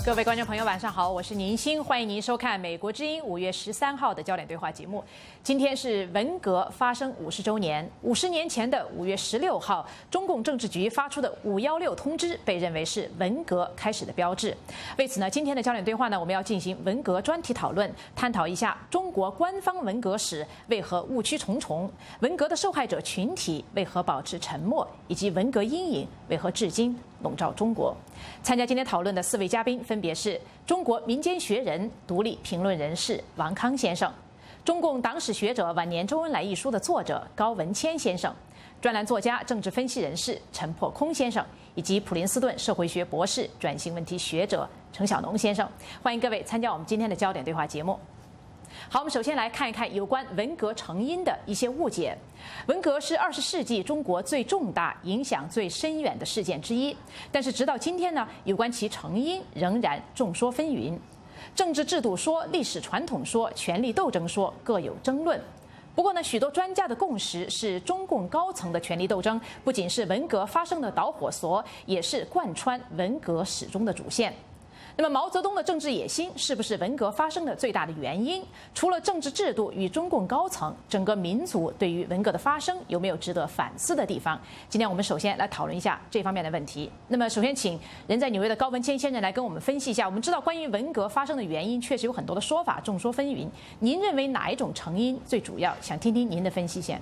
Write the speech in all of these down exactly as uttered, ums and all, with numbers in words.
各位观众朋友，晚上好，我是宁欣，欢迎您收看《美国之音》五月十三号的焦点对话节目。今天是文革发生五十周年，五十年前的五月十六号，中共政治局发出的五幺六通知被认为是文革开始的标志。为此呢，今天的焦点对话呢，我们要进行文革专题讨论，探讨一下中国官方文革史为何误区重重，文革的受害者群体为何保持沉默，以及文革阴影为何至今笼罩中国。参加今天讨论的四位嘉宾分别是中国民间学人、独立评论人士王康先生，中共党史学者《晚年周恩来》一书的作者高文谦先生，专栏作家、政治分析人士陈破空先生，以及普林斯顿社会学博士、转型问题学者程晓农先生。欢迎各位参加我们今天的焦点对话节目。好，我们首先来看一看有关文革成因的一些误解。文革是二十世纪中国最重大、影响最深远的事件之一，但是直到今天呢，有关其成因仍然众说纷纭。政治制度说、历史传统说、权力斗争说各有争论。不过呢，许多专家的共识是，中共高层的权力斗争不仅是文革发生的导火索，也是贯穿文革始终的主线。那么毛泽东的政治野心是不是文革发生的最大的原因？除了政治制度与中共高层，整个民族对于文革的发生有没有值得反思的地方？今天我们首先来讨论一下这方面的问题。那么首先请人在纽约的高文谦先生来跟我们分析一下。我们知道关于文革发生的原因确实有很多的说法，众说纷纭。您认为哪一种成因最主要？想听听您的分析先。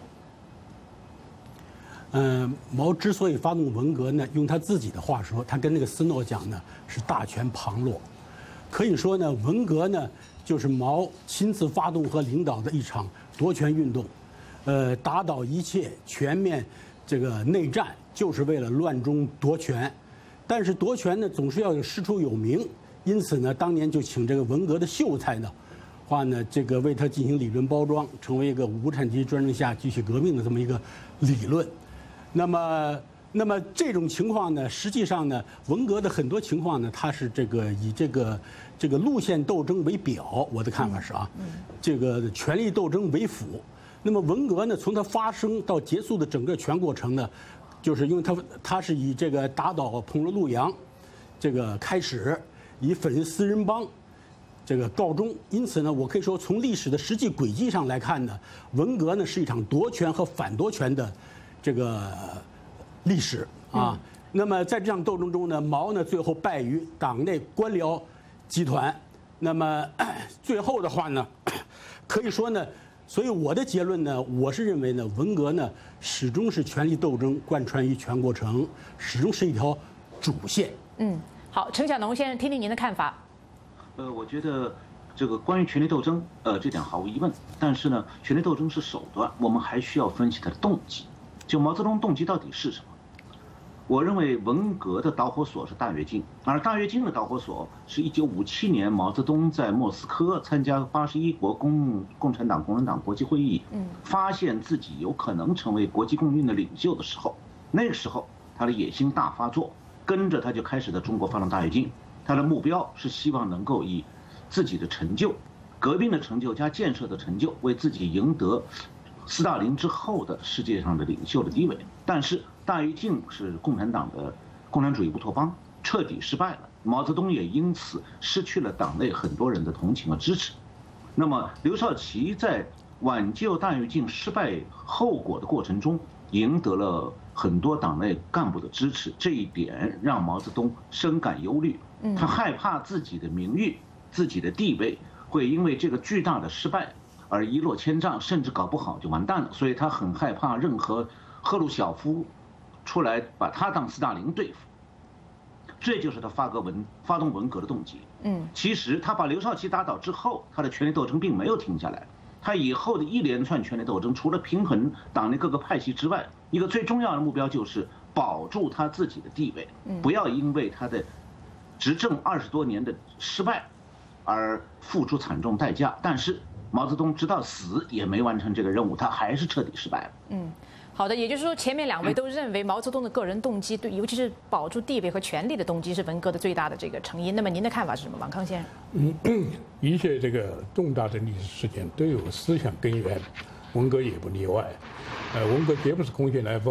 嗯，毛之所以发动文革呢，用他自己的话说，他跟那个斯诺讲呢，是大权旁落。可以说呢，文革呢就是毛亲自发动和领导的一场夺权运动，呃，打倒一切，全面这个内战，就是为了乱中夺权。但是夺权呢，总是要有师出有名，因此呢，当年就请这个文革的秀才呢，话呢，这个为他进行理论包装，成为一个无产阶级专政下继续革命的这么一个理论。那么，那么这种情况呢，实际上呢，文革的很多情况呢，它是这个以这个这个路线斗争为表，我的看法是啊，这个权力斗争为辅。那么文革呢，从它发生到结束的整个全过程呢，就是因为它它是以这个打倒彭罗陆杨这个开始，以粉四人帮这个告终。因此呢，我可以说从历史的实际轨迹上来看呢，文革呢是一场夺权和反夺权的这个历史啊。那么在这场斗争中呢，毛呢最后败于党内官僚集团。那么最后的话呢，可以说呢，所以我的结论呢，我是认为呢，文革呢始终是权力斗争贯穿于全过程，始终是一条主线。 嗯，好，程晓农先生，听听您的看法。 呃，我觉得这个关于权力斗争，呃，这点毫无疑问。但是呢，权力斗争是手段，我们还需要分析它的动机。就毛泽东动机到底是什么？我认为文革的导火索是大跃进，而大跃进的导火索是一九五七年毛泽东在莫斯科参加八十一国共共产党、共产党国际会议，发现自己有可能成为国际共运的领袖的时候，那个时候他的野心大发作，跟着他就开始在中国发动大跃进。他的目标是希望能够以自己的成就、革命的成就加建设的成就，为自己赢得斯大林之后的世界上的领袖的地位。但是大跃进是共产党的共产主义乌托邦，彻底失败了。毛泽东也因此失去了党内很多人的同情和支持。那么刘少奇在挽救大跃进失败后果的过程中，赢得了很多党内干部的支持，这一点让毛泽东深感忧虑。他害怕自己的名誉、自己的地位会因为这个巨大的失败而一落千丈，甚至搞不好就完蛋了。所以他很害怕任何赫鲁晓夫出来把他当斯大林对付。这就是他发革文发动文革的动机。嗯，其实他把刘少奇打倒之后，他的权力斗争并没有停下来。他以后的一连串权力斗争，除了平衡党内各个派系之外，一个最重要的目标就是保住他自己的地位，不要因为他的执政二十多年的失败而付出惨重代价。但是毛泽东直到死也没完成这个任务，他还是彻底失败了。嗯。 好的，也就是说，前面两位都认为毛泽东的个人动机，对，尤其是保住地位和权力的动机，是文革的最大的这个成因。那么您的看法是什么，王康先生？ 嗯，一切这个重大的历史事件都有思想根源，文革也不例外。呃，文革绝不是空穴来风，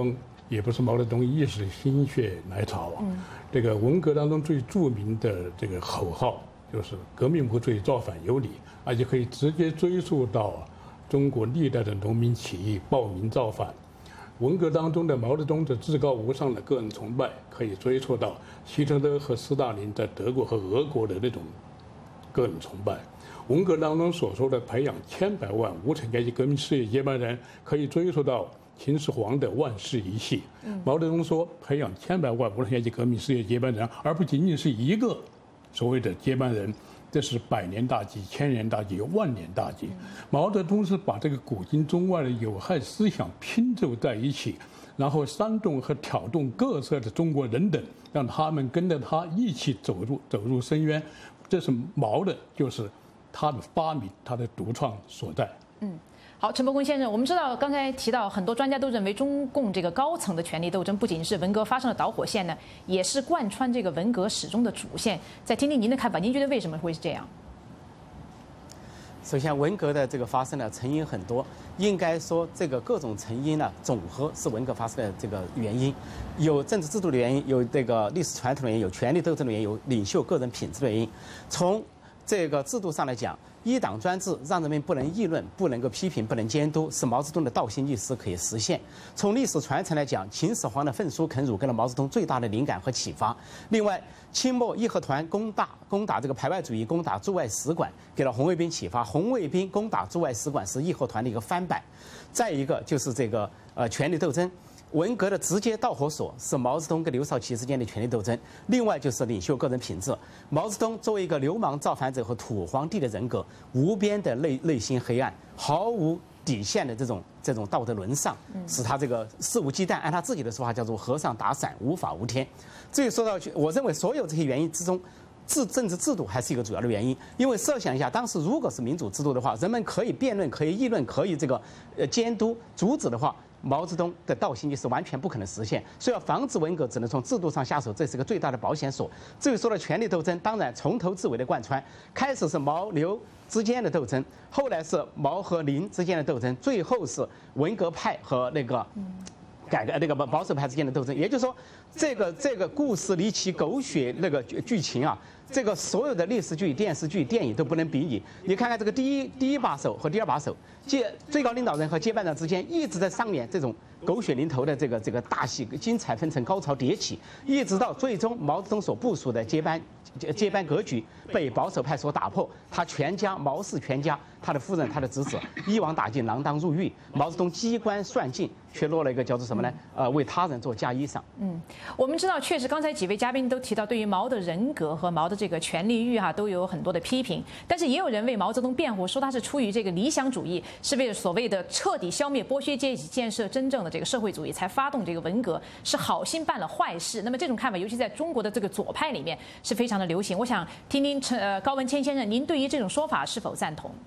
也不是毛泽东一时心血来潮啊。这个文革当中最著名的这个口号就是“革命不遂，造反有理”，而且可以直接追溯到中国历代的农民起义、暴民造反。文革当中的毛泽东的至高无上的个人崇拜，可以追溯到希特勒和斯大林在德国和俄国的那种个人崇拜。文革当中所说的培养千百万无产阶级革命事业接班人，可以追溯到秦始皇的万世一系。毛泽东说培养千百万无产阶级革命事业接班人，而不仅仅是一个所谓的接班人。这是百年大计、千年大计、万年大计。毛泽东是把这个古今中外的有害思想拼凑在一起，然后煽动和挑动各色的中国人等，让他们跟着他一起走入走入深渊。这是毛的，就是他的发明、他的独创所在。 嗯。好，陈伯公先生，我们知道刚才提到很多专家都认为中共这个高层的权力斗争不仅是文革发生的导火线呢，也是贯穿这个文革始终的主线。再听听您的看法，您觉得为什么会是这样？ 首先，文革的这个发生呢，成因很多，应该说这个各种成因呢总和是文革发生的这个原因，有政治制度的原因，有这个历史传统的原因，有权力斗争的原因，有领袖个人品质的原因。从这个制度上来讲，一党专制让人们不能议论、不能够批评、不能监督，使毛泽东的倒行逆施可以实现。从历史传承来讲，秦始皇的焚书坑儒给了毛泽东最大的灵感和启发。另外，清末义和团攻打攻打这个排外主义，攻打驻外使馆，给了红卫兵启发。红卫兵攻打驻外使馆是义和团的一个翻版。再一个就是这个呃权力斗争。文革的直接导火索是毛泽东跟刘少奇之间的权力斗争，另外就是领袖个人品质。毛泽东作为一个流氓造反者和土皇帝的人格，无边的内内心黑暗，毫无底线的这种这种道德沦丧，使他这个肆无忌惮，按他自己的说法叫做和尚打伞，无法无天。至于说到，我认为所有这些原因之中，制政治制度还是一个主要的原因。因为设想一下，当时如果是民主制度的话，人们可以辩论、可以议论、可以这个呃监督、阻止的话，毛泽东的倒行逆施完全不可能实现。所以要防止文革，只能从制度上下手，这是个最大的保险锁。至于说到权力斗争，当然从头至尾的贯穿，开始是毛刘之间的斗争，后来是毛和林之间的斗争，最后是文革派和那个改革那个保守派之间的斗争。也就是说，这个这个故事离奇狗血那个剧情啊，这个所有的历史剧、电视剧、电影都不能比拟。你看看这个第一第一把手和第二把手，接最高领导人和接班人之间一直在上演这种狗血淋头的这个这个大戏，精彩纷呈，高潮迭起，一直到最终毛泽东所部署的接班接班格局被保守派所打破，他全家毛氏全家，他的夫人、他的侄子一网打尽，锒铛入狱。毛泽东机关算尽，却落了一个叫做什么呢？呃，为他人做嫁衣裳。 嗯，我们知道，确实刚才几位嘉宾都提到，对于毛的人格和毛的这个权力欲哈，都有很多的批评。但是也有人为毛泽东辩护，说他是出于这个理想主义，是为了所谓的彻底消灭剥削阶级，建设真正的这个社会主义，才发动这个文革，是好心办了坏事。那么这种看法，尤其在中国的这个左派里面是非常的流行。我想听听陈呃高文谦先生，您对于这种说法是否赞同？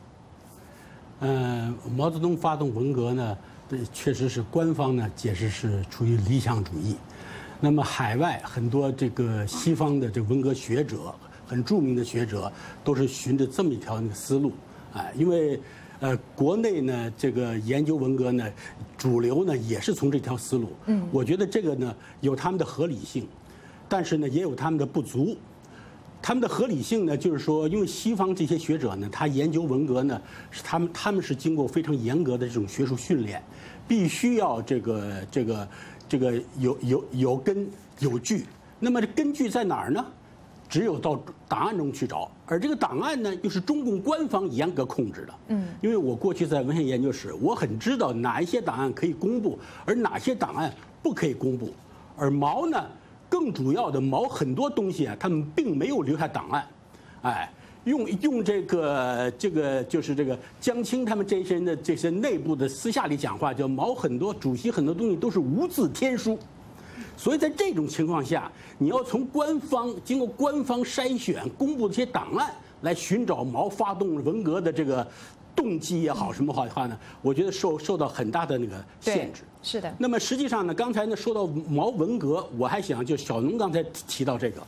嗯、呃，毛泽东发动文革呢，确实是官方呢解释是出于理想主义。那么海外很多这个西方的这个文革学者，很著名的学者，都是循着这么一条那个思路，哎，因为呃国内呢这个研究文革呢，主流呢也是从这条思路。嗯，我觉得这个呢有他们的合理性，但是呢也有他们的不足。他们的合理性呢，就是说，因为西方这些学者呢，他研究文革呢，是他们他们是经过非常严格的这种学术训练，必须要这个这个这个有有有根有据。那么这根据在哪儿呢？只有到档案中去找，而这个档案呢，又是中共官方严格控制的。嗯，因为我过去在文献研究室，我很知道哪一些档案可以公布，而哪些档案不可以公布。而毛呢？更主要的，毛很多东西啊，他们并没有留下档案，哎，用用这个这个就是这个江青他们这些人的这些内部的私下里讲话，叫毛很多主席很多东西都是无字天书，所以在这种情况下，你要从官方经过官方筛选公布这些档案来寻找毛发动文革的这个动机也好什么好的话呢，我觉得受受到很大的那个限制。 是的。 那么实际上呢，刚才呢说到毛文革，我还想就小农刚才提到这个，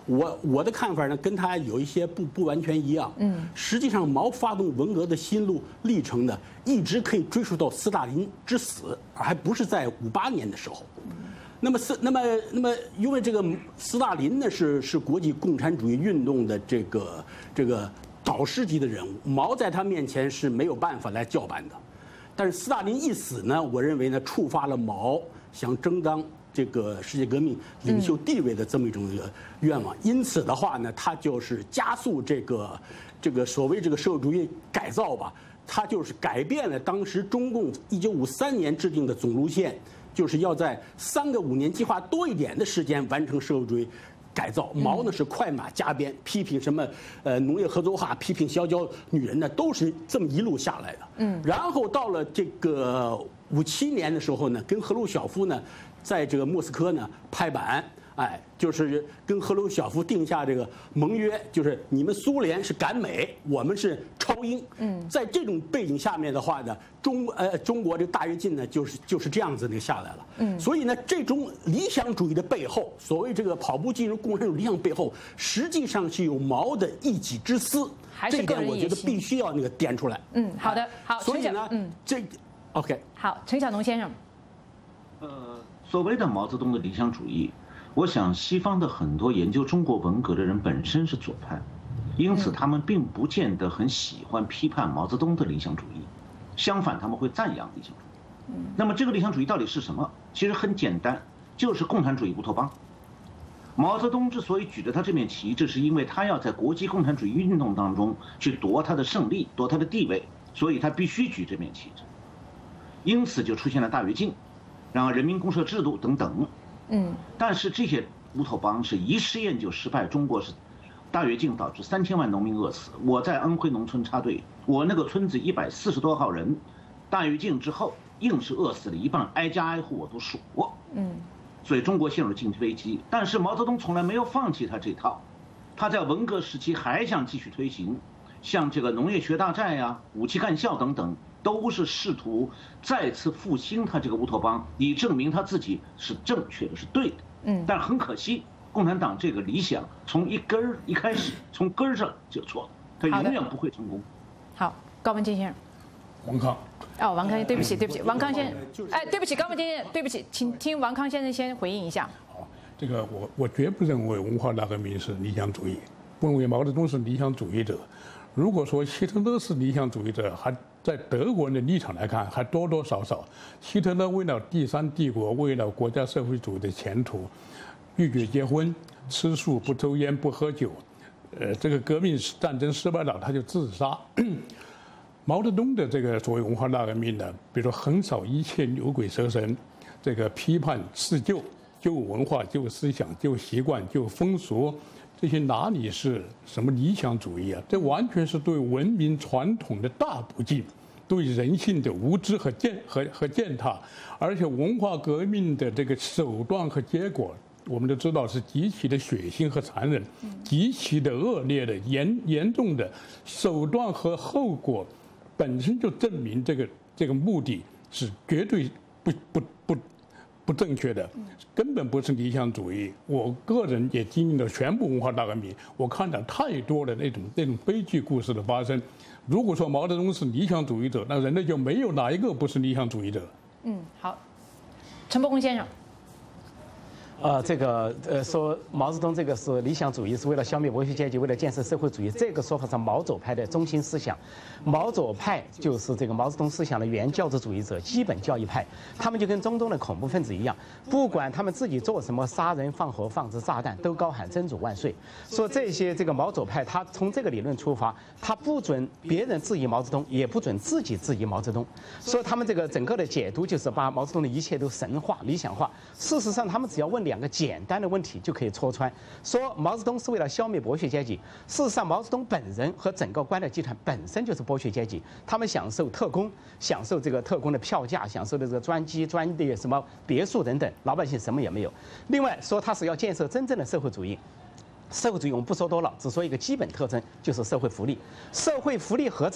我我的看法呢，跟他有一些不不完全一样。嗯，实际上毛发动文革的心路历程呢，一直可以追溯到斯大林之死，还不是在五八年的时候。那么斯那么那么，因为这个斯大林呢是是国际共产主义运动的这个这个导师级的人物，毛在他面前是没有办法来叫板的。但是斯大林一死呢，我认为呢，触发了毛想争当这个世界革命领袖地位的这么一种愿望，因此的话呢，他就是加速这个这个所谓这个社会主义改造吧，他就是改变了当时中共一九五三年制定的总路线，就是要在三个五年计划多一点的时间完成社会主义改造。毛呢是快马加鞭，批评什么呃农业合作化，批评小脚女人呢，都是这么一路下来的。嗯，然后到了这个五七年的时候呢，跟赫鲁晓夫呢，在这个莫斯科呢拍板，哎，就是跟赫鲁晓夫定下这个盟约，就是你们苏联是赶美，我们是超英。嗯，在这种背景下面的话呢，中呃中国这个大跃进呢，就是就是这样子那个下来了。嗯，所以呢，这种理想主义的背后，所谓这个跑步进入共产主义理想背后，实际上是有毛的一己之私。这一点我觉得必须要那个点出来。 嗯，好的，好。 所以呢，嗯，这 OK。 好，陈晓农先生。 呃，所谓的毛泽东的理想主义，我想西方的很多研究中国文革的人本身是左派，因此他们并不见得很喜欢批判毛泽东的理想主义，相反他们会赞扬理想主义。那么这个理想主义到底是什么？其实很简单，就是共产主义乌托邦。毛泽东之所以举着他这面旗帜，是因为他要在国际共产主义运动当中去夺他的胜利，夺他的地位，所以他必须举这面旗帜。因此就出现了大跃进，然后人民公社制度等等。嗯，但是这些乌托邦是一试验就失败。中国是大跃进导致三千万农民饿死。我在安徽农村插队，我那个村子一百四十多号人，大跃进之后硬是饿死了一半，挨家挨户我都数过。嗯。所以中国陷入经济危机，但是毛泽东从来没有放弃他这套，他在文革时期还想继续推行，像这个农业学大寨呀、武器干校等等，都是试图再次复兴他这个乌托邦，以证明他自己是正确的，是对的。嗯，但很可惜，共产党这个理想从一根儿一开始，从根儿上就错了，他永远不会成功。 好，高文金先生。 王康。 哦，王康，对不起，对不起，王康先生，哎，对不起，高文金先生，对不起，请听王康先生先回应一下。 好，这个我我绝不认为文化大革命是理想主义，不认为毛泽东是理想主义者。如果说希特勒是理想主义者，还在德国人的立场来看，还多多少少。希特勒为了第三帝国，为了国家社会主义的前途，拒绝结婚，吃素，不抽烟，不喝酒。呃，这个革命战争失败了，他就自杀。毛泽东的这个所谓文化大革命呢，比如说横扫一切牛鬼蛇神，这个批判四旧、旧文化、旧思想、旧习惯、旧风俗，这些哪里是什么理想主义啊？这完全是对文明传统的大不敬，对人性的无知和践和和践踏。而且文化革命的这个手段和结果，我们都知道是极其的血腥和残忍，极其的恶劣的、严严重的手段和后果。本身就证明这个这个目的是绝对不不不不正确的，根本不是理想主义。我个人也经历了全部文化大革命，我看到太多的那种那种悲剧故事的发生。如果说毛泽东是理想主义者，那人类就没有哪一个不是理想主义者。 嗯，好，陈伯公先生。 呃，这个呃说毛泽东这个是理想主义，是为了消灭剥削阶级，为了建设社会主义，这个说法是毛左派的中心思想。毛左派就是这个毛泽东思想的原教旨主义者、基本教义派，他们就跟中东的恐怖分子一样，不管他们自己做什么，杀人放火、放置炸弹，都高喊真主万岁。说这些这个毛左派，他从这个理论出发，他不准别人质疑毛泽东，也不准自己质疑毛泽东。说他们这个整个的解读就是把毛泽东的一切都神化、理想化。事实上，他们只要问两个简单的问题就可以戳穿，说毛泽东是为了消灭剥削阶级。事实上，毛泽东本人和整个官僚集团本身就是剥削阶级，他们享受特工，享受这个特工的票价，享受的这个专机、专利、什么别墅等等，老百姓什么也没有。另外说，他是要建设真正的社会主义。社会主义我们不说多了，只说一个基本特征，就是社会福利。社会福利何在？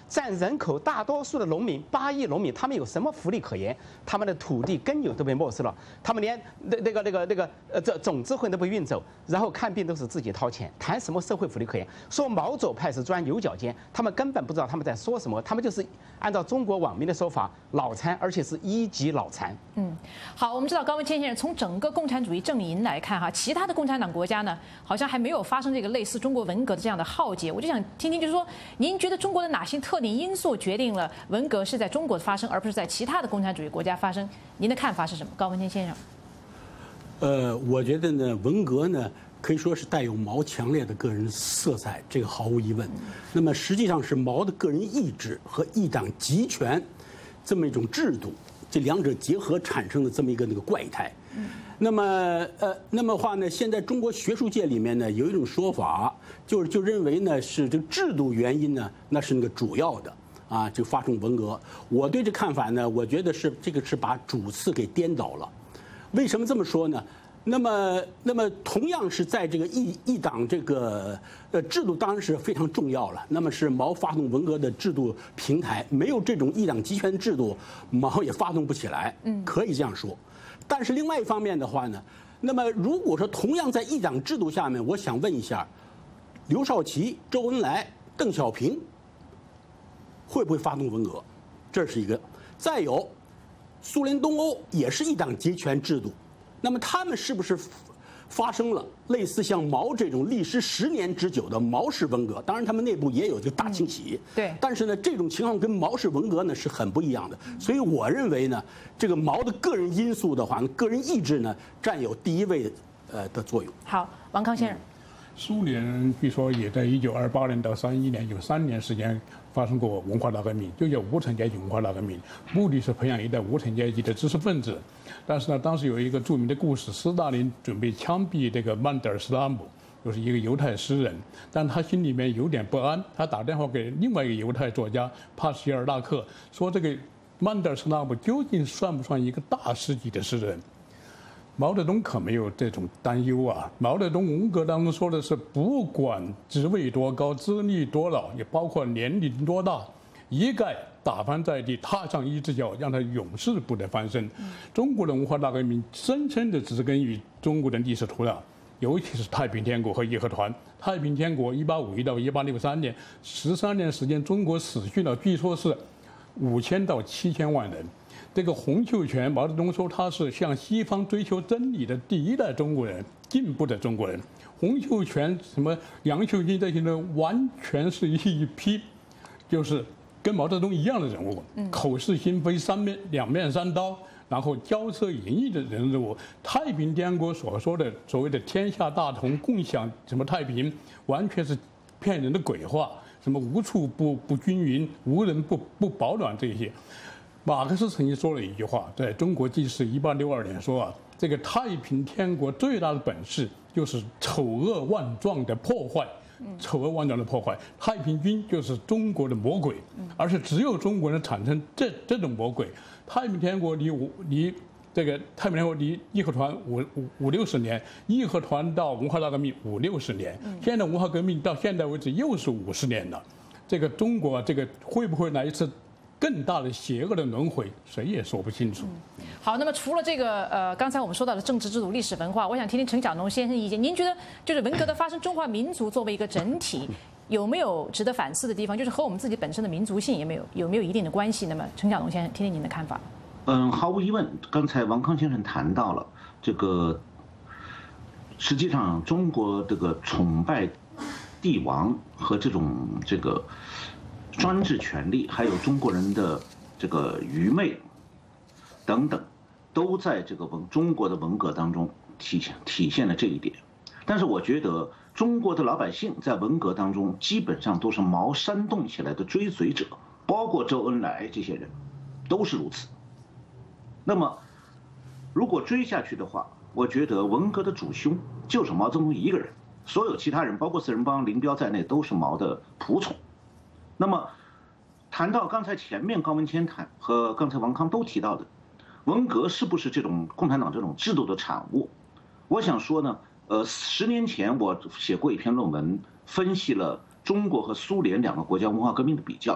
占人口大多数的农民，八亿农民，他们有什么福利可言？他们的土地根有都被没收了，他们连那那个那个那个呃这种子会都被运走，然后看病都是自己掏钱，谈什么社会福利可言？说毛左派是钻牛角尖，他们根本不知道他们在说什么，他们就是按照中国网民的说法，脑残，而且是一级脑残。 嗯，好，我们知道高文谦先生从整个共产主义阵营来看哈，其他的共产党国家呢，好像还没有发生这个类似中国文革的这样的浩劫。我就想听听，就是说，您觉得中国的哪些特定因素决定了文革是在中国发生，而不是在其他的共产主义国家发生？您的看法是什么，高文谦先生？ 呃，我觉得呢，文革呢可以说是带有毛强烈的个人色彩，这个毫无疑问。那么实际上是毛的个人意志和一党集权这么一种制度，这两者结合产生的这么一个那个怪态。那么呃，那么话呢，现在中国学术界里面呢有一种说法，就是就认为呢是这个制度原因呢，那是那个主要的啊，就发生文革。我对这看法呢，我觉得是这个是把主次给颠倒了。为什么这么说呢？那么，那么同样是在这个一一党这个呃制度当然是非常重要了。那么是毛发动文革的制度平台，没有这种一党集权制度，毛也发动不起来。嗯，可以这样说。但是另外一方面的话呢，那么如果说同样在一党制度下面，我想问一下，刘少奇、周恩来、邓小平会不会发动文革？这是一个。再有，苏联东欧也是一党集权制度。那么他们是不是发生了类似像毛这种历时十年之久的毛式文革？当然，他们内部也有这个大清洗。 嗯、对。 但是呢，这种情况跟毛式文革呢是很不一样的。所以我认为呢，这个毛的个人因素的话，个人意志呢占有第一位呃的作用。 好，王康先生。 苏联据说也在一九二八年到三一年有三年时间发生过文化大革命，就叫无产阶级文化大革命，目的是培养一代无产阶级的知识分子。但是呢，当时有一个著名的故事，斯大林准备枪毙这个曼德尔斯拉姆，就是一个犹太诗人，但他心里面有点不安，他打电话给另外一个犹太作家帕希尔纳克，说这个曼德尔斯拉姆究竟算不算一个大师级的诗人？毛泽东可没有这种担忧啊！毛泽东文革当中说的是，不管职位多高、资历多老，也包括年龄多大，一概打翻在地，踏上一只脚，让他永世不得翻身。中国的文化大革命深深地植根于中国的历史土壤，尤其是太平天国和义和团。太平天国一八五一到一八六三年，十三年时间，中国死去了，据说是五千到七千万人。这个洪秀全，毛泽东说他是向西方追求真理的第一代中国人，进步的中国人。洪秀全、什么杨秀清这些人，完全是一批，就是跟毛泽东一样的人物，口是心非、三面两面三刀，然后骄奢淫逸的人物。太平天国所说的所谓的天下大同、共享什么太平，完全是骗人的鬼话，什么无处不不均匀、无人不不保暖这些。马克思曾经说了一句话，在中国纪事一八六二年说啊，这个太平天国最大的本事就是丑恶万状的破坏，丑恶万状的破坏。太平军就是中国的魔鬼，而且只有中国人产生这这种魔鬼。太平天国离五离这个太平天国离义和团五五五六十年，义和团到文化大革命五六十年，现在文化革命到现在为止又是五十年了。这个中国这个会不会来一次更大的邪恶的轮回，谁也说不清楚。 嗯、好，那么除了这个呃，刚才我们说到的政治制度、历史文化，我想听听陈小农先生意见。您觉得就是文革的发生，中华民族作为一个整体，有没有值得反思的地方？就是和我们自己本身的民族性有没有有没有一定的关系？那么陈小农先生，听听您的看法。 嗯，毫无疑问，刚才王康先生谈到了这个，实际上中国这个崇拜帝王和这种这个专制权力，还有中国人的这个愚昧等等，都在这个文中国的文革当中体现体现了这一点。但是我觉得中国的老百姓在文革当中基本上都是毛煽动起来的追随者，包括周恩来这些人都是如此。那么如果追下去的话，我觉得文革的主凶就是毛泽东一个人，所有其他人包括四人帮、林彪在内都是毛的仆从。那么谈到刚才前面高文谦谈和刚才王康都提到的文革是不是这种共产党这种制度的产物，我想说呢，呃，十年前我写过一篇论文，分析了中国和苏联两个国家文化革命的比较。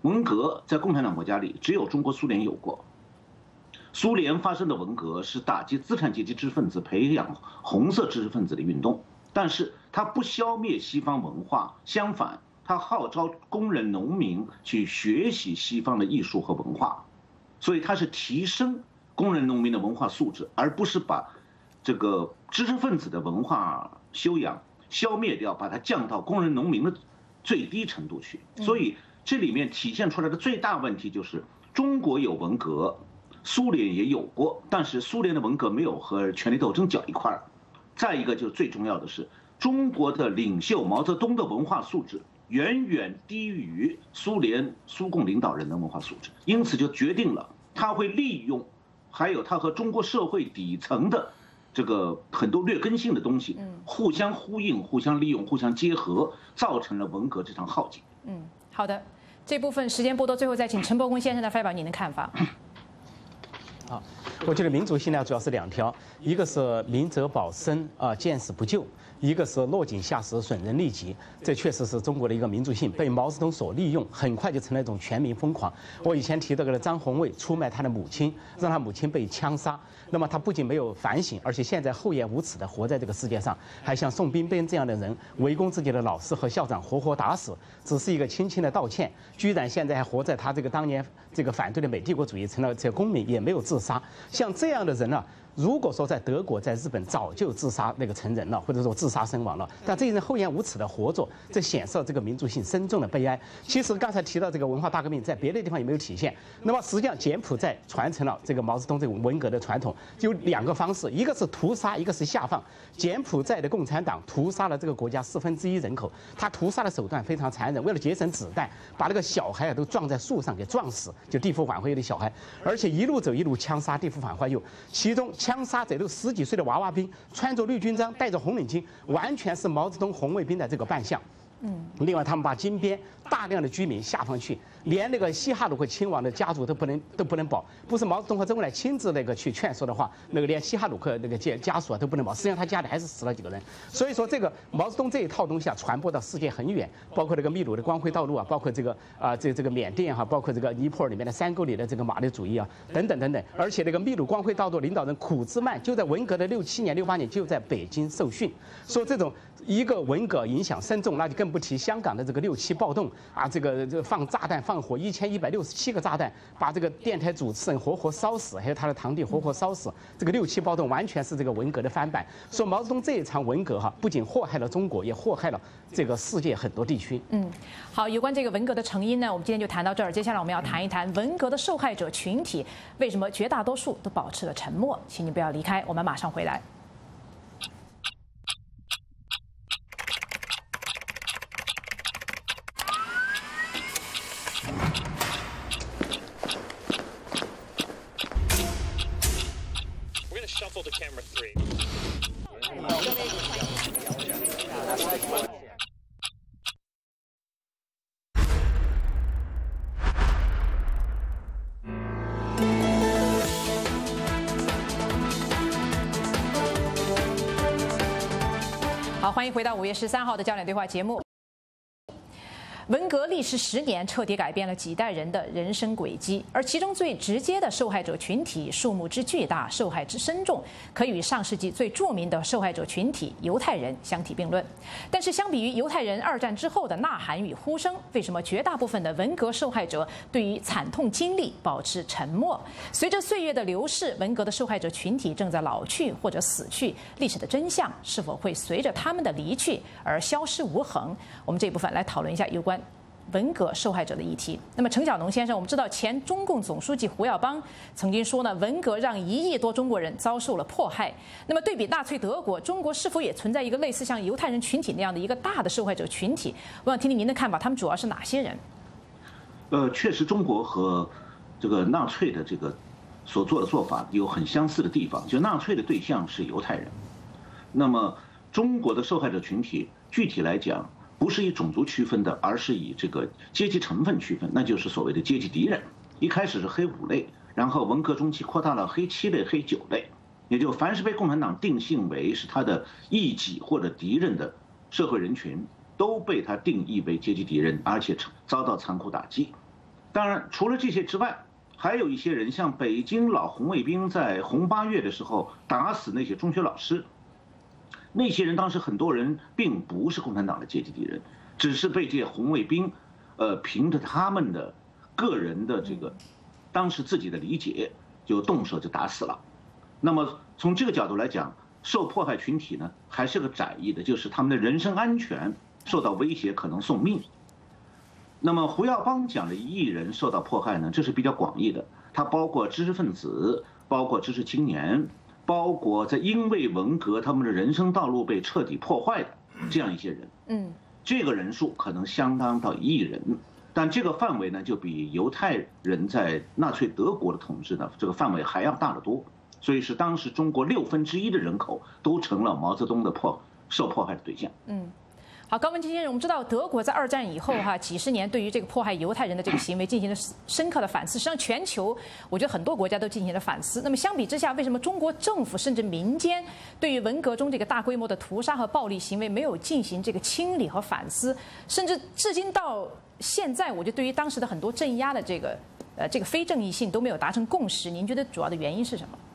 文革在共产党国家里只有中国苏联有过。苏联发生的文革是打击资产阶级知识分子、培养红色知识分子的运动，但是它不消灭西方文化，相反，它号召工人、农民去学习西方的艺术和文化，所以它是提升工人、农民的文化素质，而不是把这个知识分子的文化修养消灭掉，把它降到工人、农民的最低程度去。所以这里面体现出来的最大问题就是，中国有文革，苏联也有过，但是苏联的文革没有和权力斗争搅一块儿。再一个就是最重要的是，中国的领袖毛泽东的文化素质远远低于苏联苏共领导人的文化素质，因此就决定了他会利用，还有他和中国社会底层的这个很多劣根性的东西互相呼应、互相利用、互相结合，造成了文革这场浩劫。 嗯，好的，这部分时间不多，最后再请陈伯公先生来发表您的看法。 啊，我觉得民族性呢主要是两条，一个是明哲保身啊，见死不救；一个是落井下石，损人利己。这确实是中国的一个民族性，被毛泽东所利用，很快就成了一种全民疯狂。我以前提到过的张宏卫出卖他的母亲，让他母亲被枪杀，那么他不仅没有反省，而且现在厚颜无耻地活在这个世界上，还像宋彬彬这样的人围攻自己的老师和校长，活活打死，只是一个轻轻的道歉，居然现在还活在他这个当年这个反对的美帝国主义，成了这个公民，也没有自杀。像这样的人呢、啊，如果说在德国、在日本早就自杀那个成人了，或者说自杀身亡了，但这些人厚颜无耻的活着，这显示了这个民族性深重的悲哀。其实刚才提到这个文化大革命，在别的地方也没有体现。那么实际上柬埔寨传承了这个毛泽东这种文革的传统，就两个方式，一个是屠杀，一个是下放。柬埔寨的共产党屠杀了这个国家四分之一人口，他屠杀的手段非常残忍，为了节省子弹，把那个小孩啊都撞在树上给撞死，就地府反会的小孩，而且一路走一路枪杀地府反会右，其中枪杀者都十几岁的娃娃兵，穿着绿军装，戴着红领巾，完全是毛泽东红卫兵的这个扮相。嗯，另外他们把金边大量的居民下放去，连那个西哈努克亲王的家族都不能都不能保，不是毛泽东和周恩来亲自那个去劝说的话，那个连西哈努克那个家家属啊都不能保，实际上他家里还是死了几个人。所以说这个毛泽东这一套东西啊，传播到世界很远，包括这个秘鲁的光辉道路啊，包括这个啊、呃、这这个缅甸哈、啊，包括这个尼泊尔里面的山沟里的这个马列主义啊，等等等等。而且那个秘鲁光辉道路领导人苦兹曼就在文革的六七年、六八年就在北京受训，说这种一个文革影响深重，那就更不提香港的这个六七暴动啊，这个这个放炸弹放火一千一百六十七个炸弹，把这个电台主持人活活烧死，还有他的堂弟活活烧死。这个六七暴动完全是这个文革的翻版。说毛泽东这一场文革哈，不仅祸害了中国，也祸害了这个世界很多地区。 嗯，好，有关这个文革的成因呢，我们今天就谈到这儿。接下来我们要谈一谈文革的受害者群体为什么绝大多数都保持了沉默。请你不要离开，我们马上回来。 Shuffle to camera three. 好，欢迎回到五月十三号的焦点对话节目。文革历时十年，彻底改变了几代人的人生轨迹，而其中最直接的受害者群体数目之巨大，受害之深重，可以与上世纪最著名的受害者群体犹太人相提并论。但是，相比于犹太人二战之后的呐喊与呼声，为什么绝大部分的文革受害者对于惨痛经历保持沉默？随着岁月的流逝，文革的受害者群体正在老去或者死去，历史的真相是否会随着他们的离去而消失无痕？我们这一部分来讨论一下有关文革受害者的议题。那么程晓农先生，我们知道前中共总书记胡耀邦曾经说呢，文革让一亿多中国人遭受了迫害。那么对比纳粹德国，中国是否也存在一个类似像犹太人群体那样的一个大的受害者群体？我想听听您的看法，他们主要是哪些人？ 呃，确实中国和这个纳粹的这个所做的做法有很相似的地方，就纳粹的对象是犹太人，那么中国的受害者群体具体来讲，不是以种族区分的，而是以这个阶级成分区分，那就是所谓的阶级敌人。一开始是黑五类，然后文革中期扩大了黑七类、黑九类，也就凡是被共产党定性为是他的异己或者敌人的社会人群，都被他定义为阶级敌人，而且遭到残酷打击。 当然，除了这些之外，还有一些人，像北京老红卫兵在红八月的时候打死那些中学老师，那些人当时很多人并不是共产党的阶级敌人，只是被这些红卫兵，呃，凭着他们的个人的这个当时自己的理解，就动手就打死了。那么从这个角度来讲，受迫害群体呢还是个窄义的，就是他们的人身安全受到威胁，可能送命。那么胡耀邦讲的艺人受到迫害呢，这是比较广义的，它包括知识分子，包括知识青年，包括在因为文革他们的人生道路被彻底破坏的这样一些人。嗯，这个人数可能相当到一亿人，但这个范围呢，就比犹太人在纳粹德国的统治呢，这个范围还要大得多。所以是当时中国六分之一的人口都成了毛泽东的迫受迫害的对象。嗯。 好，高文基先生，我们知道德国在二战以后哈，几十年对于这个迫害犹太人的这个行为进行了深刻的反思。实际上，全球我觉得很多国家都进行了反思。那么相比之下，为什么中国政府甚至民间对于文革中这个大规模的屠杀和暴力行为没有进行这个清理和反思？甚至至今到现在，我觉得对于当时的很多镇压的这个呃这个非正义性都没有达成共识。您觉得主要的原因是什么？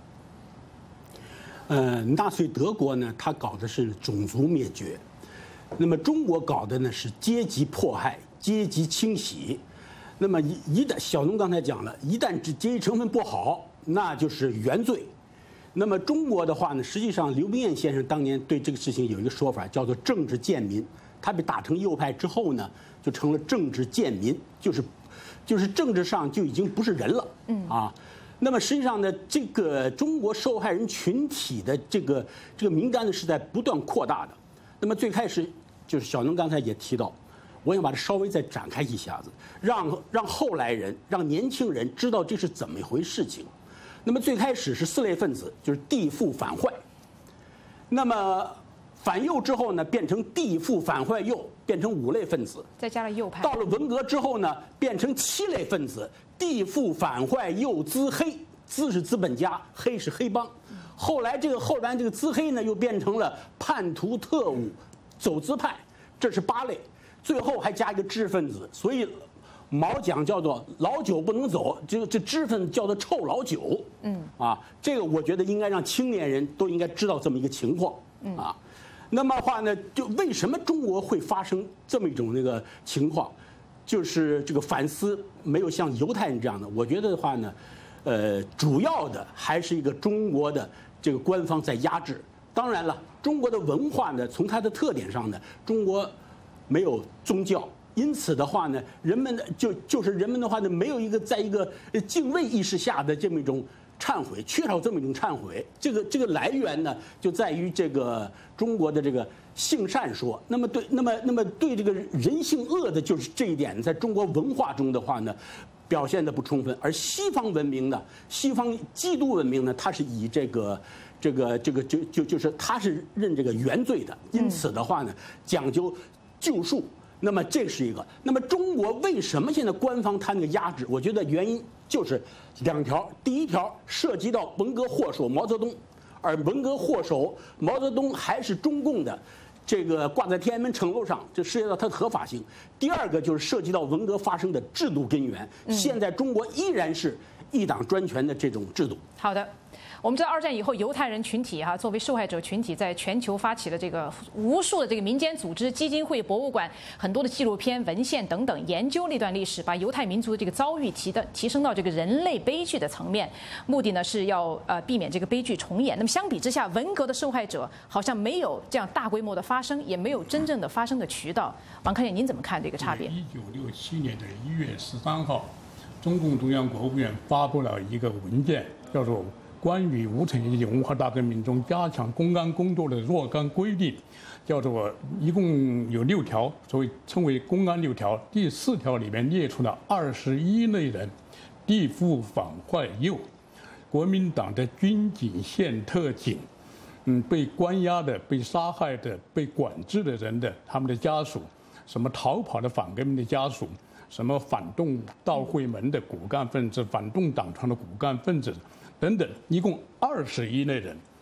呃，纳粹德国呢，他搞的是种族灭绝。那么中国搞的呢是阶级迫害、阶级清洗。那么一一旦小农刚才讲了，一旦这阶级成分不好，那就是原罪。那么中国的话呢，实际上刘宾彦先生当年对这个事情有一个说法，叫做政治贱民。他被打成右派之后呢，就成了政治贱民，就是就是政治上就已经不是人了。嗯啊。那么实际上呢，这个中国受害人群体的这个这个名单呢是在不断扩大的。那么最开始。就是小农刚才也提到，我想把它稍微再展开一下子，让让后来人、让年轻人知道这是怎么一回事情。那么最开始是四类分子，就是地富反坏。那么反右之后呢，变成地富反坏右，变成五类分子， 再加了右派。 到了文革之后呢，变成七类分子，地富反坏右资黑，资是资本家，黑是黑帮。后来这个后来这个资黑呢，又变成了叛徒特务。走资派，这是八类，最后还加一个知识分子，所以毛讲叫做老九不能走，这这知识分子叫做臭老九。嗯啊，这个我觉得应该让青年人都应该知道这么一个情况。嗯啊，那么的话呢，就为什么中国会发生这么一种那个情况，就是这个反思没有像犹太人这样的，我觉得的话呢，呃，主要的还是一个中国的这个官方在压制。当然了，中国的文化呢，从它的特点上呢，中国没有宗教，因此的话呢，人们的就就是人们的话呢，没有一个在一个敬畏意识下的这么一种忏悔，缺少这么一种忏悔。这个这个来源呢，就在于这个中国的这个性善说。那么对，那么那么对这个人性恶的，就是这一点，在中国文化中的话呢，表现的不充分。而西方文明呢，西方基督文明呢，它是以这个。这个这个就就就是他是认这个原罪的，因此的话呢，讲究救赎。那么这是一个。那么中国为什么现在官方他那个压制？我觉得原因就是两条。第一条涉及到文革祸首毛泽东，而文革祸首毛泽东还是中共的这个挂在天安门城楼上，这涉及到它的合法性。第二个就是涉及到文革发生的制度根源。现在中国依然是一党专权的这种制度。 好的。我们知道二战以后，犹太人群体哈、啊、作为受害者群体，在全球发起了这个无数的这个民间组织、基金会、博物馆，很多的纪录片、文献等等，研究那段历史，把犹太民族的这个遭遇提的提升到这个人类悲剧的层面，目的呢是要呃避免这个悲剧重演。那么相比之下，文革的受害者好像没有这样大规模的发生，也没有真正的发生的渠道。王康健，您怎么看这个差别？ 一九六七年的一月十三号，中共中央国务院发布了一个文件，叫做关于无产阶级文化大革命中加强公安工作的若干规定，叫做一共有六条，所谓称为公安六条。第四条里面列出了二十一类人，地富反坏右，国民党的军警、县特警，嗯，被关押的、被杀害的、被管制的人的他们的家属，什么逃跑的反革命的家属，什么反动道会门的骨干分子、反动党创的骨干分子。等等，一共二十一类人，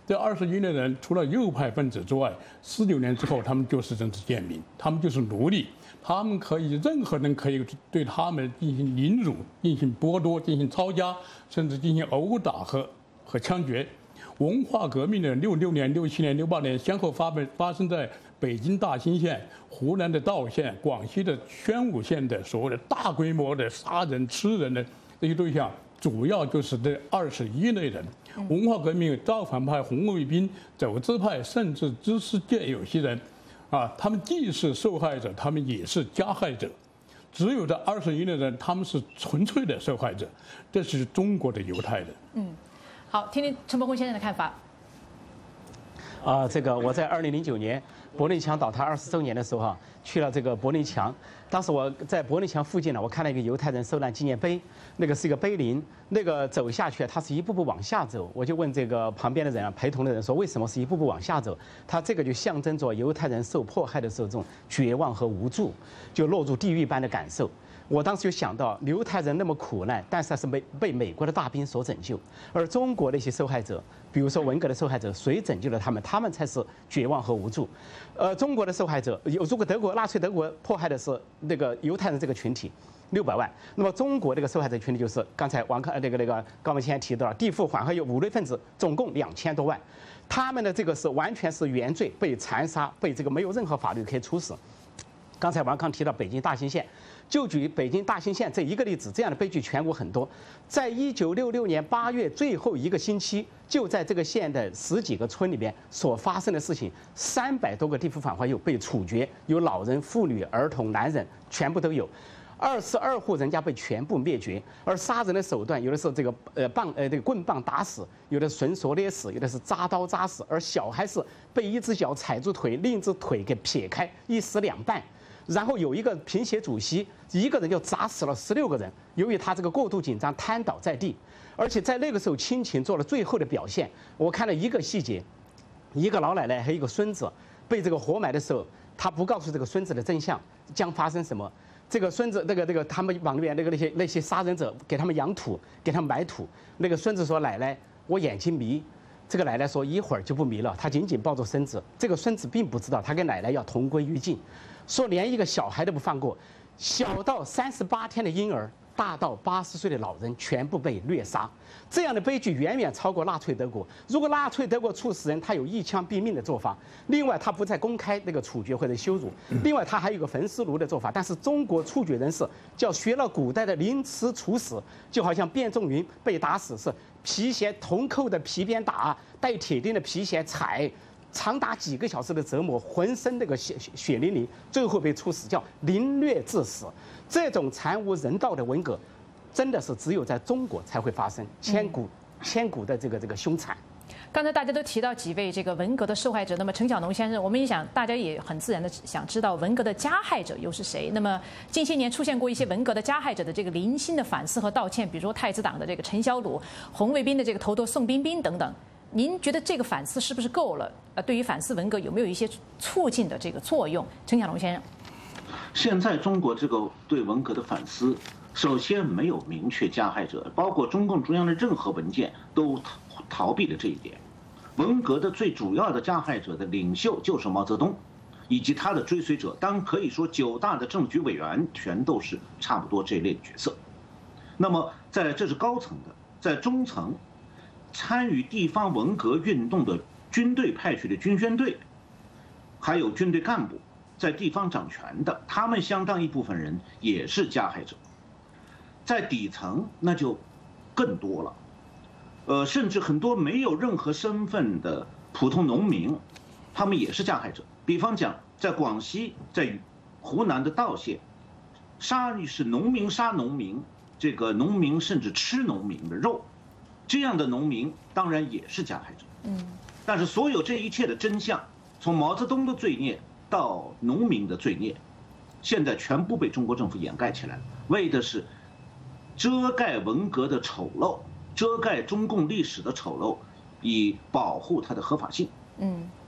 这二十一类人除了右派分子之外，四九年之后他们就是政治贱民，他们就是奴隶，他们可以任何人可以对他们进行凌辱、进行剥夺、进行抄家，甚至进行殴打和和枪决。文化革命的六六年、六七年、六八年先后发发生在北京大兴县、湖南的道县、广西的宣武县的所谓的大规模的杀人、吃人的这些对象，主要就是这二十一类人。文化革命造反派、红卫兵、走资派，甚至知识界有些人，啊，他们既是受害者，他们也是加害者。只有这二十一类人，他们是纯粹的受害者，这是中国的犹太人。 嗯。好，听听陈伯宏先生的看法。 啊、呃，这个我在二零零九年柏林墙倒塌二十周年的时候哈、啊，去了这个柏林墙。当时我在柏林墙附近呢，我看到一个犹太人受难纪念碑，那个是一个碑林，那个走下去，它是一步步往下走。我就问这个旁边的人啊，陪同的人说，为什么是一步步往下走？他这个就象征着犹太人受迫害的时候这种绝望和无助，就落入地狱般的感受。我当时就想到，犹太人那么苦难，但是还是被被美国的大兵所拯救，而中国的一些受害者，比如说文革的受害者，谁拯救了他们？他们才是绝望和无助。呃，中国的受害者，有如果德国纳粹德国迫害的是那个犹太人这个群体，六百万，那么中国这个受害者群体就是刚才王康那个那个高文先提到了地富缓和有五类分子，总共两千多万，他们的这个是完全是原罪，被残杀，被这个没有任何法律可以处死。刚才王康提到北京大兴县，就举北京大兴县这一个例子，这样的悲剧全国很多。在一九六六年八月最后一个星期，就在这个县的十几个村里面所发生的事情，三百多个地富反坏右被处决，有老人、妇女、儿童、男人，全部都有。二十二户人家被全部灭绝，而杀人的手段有的是这个呃棒呃这个棍棒打死，有的绳索勒死，有的是扎刀扎死，而小孩是被一只脚踩住腿，另一只腿给撇开，一死两半。然后有一个贫血主席，一个人就砸死了十六个人，由于他这个过度紧张瘫倒在地，而且在那个时候亲情做了最后的表现。我看了一个细节，一个老奶奶和一个孙子被这个活埋的时候，他不告诉这个孙子的真相将发生什么。这个孙子那个那个他们往里面那个那些那些杀人者给他们养土，给他们埋土。那个孙子说：“奶奶，我眼睛迷。”这个奶奶说：“一会儿就不迷了。”他紧紧抱住孙子。这个孙子并不知道，他跟奶奶要同归于尽。说连一个小孩都不放过，小到三十八天的婴儿，大到八十岁的老人，全部被虐杀。这样的悲剧远远超过纳粹德国。如果纳粹德国处死人，他有一枪毙命的做法；另外，他不再公开那个处决或者羞辱；另外，他还有个焚尸炉的做法。但是中国处决人是叫学了古代的凌迟处死，就好像卞仲云被打死是皮鞋铜扣的皮鞭打，带铁钉的皮鞋踩。长达几个小时的折磨，浑身那个血血淋淋，最后被处死，叫凌虐致死。这种惨无人道的文革，真的是只有在中国才会发生，千古千古的这个这个凶残。 刚才大家都提到几位这个文革的受害者，那么陈小农先生，我们也想大家也很自然的想知道文革的加害者又是谁？那么近些年出现过一些文革的加害者的这个零星的反思和道歉，比如说太子党的这个陈小鲁、红卫兵的这个头头宋彬彬等等。您觉得这个反思是不是够了？呃，对于反思文革有没有一些促进的这个作用？陈小龙先生， 现在中国这个对文革的反思，首先没有明确加害者，包括中共中央的任何文件都逃避了这一点。文革的最主要的加害者的领袖就是毛泽东，以及他的追随者。当然可以说九大的政局委员全都是差不多这一类的角色。那么在这是高层的，在中层。参与地方文革运动的军队派去的军宣队，还有军队干部在地方掌权的，他们相当一部分人也是加害者。在底层那就更多了，呃，甚至很多没有任何身份的普通农民，他们也是加害者。比方讲，在广西，在湖南的道县，杀是农民杀农民，这个农民甚至吃农民的肉。这样的农民当然也是加害者，嗯，但是所有这一切的真相，从毛泽东的罪孽到农民的罪孽，现在全部被中国政府掩盖起来了，为的是遮盖文革的丑陋，遮盖中共历史的丑陋，以保护它的合法性。 嗯。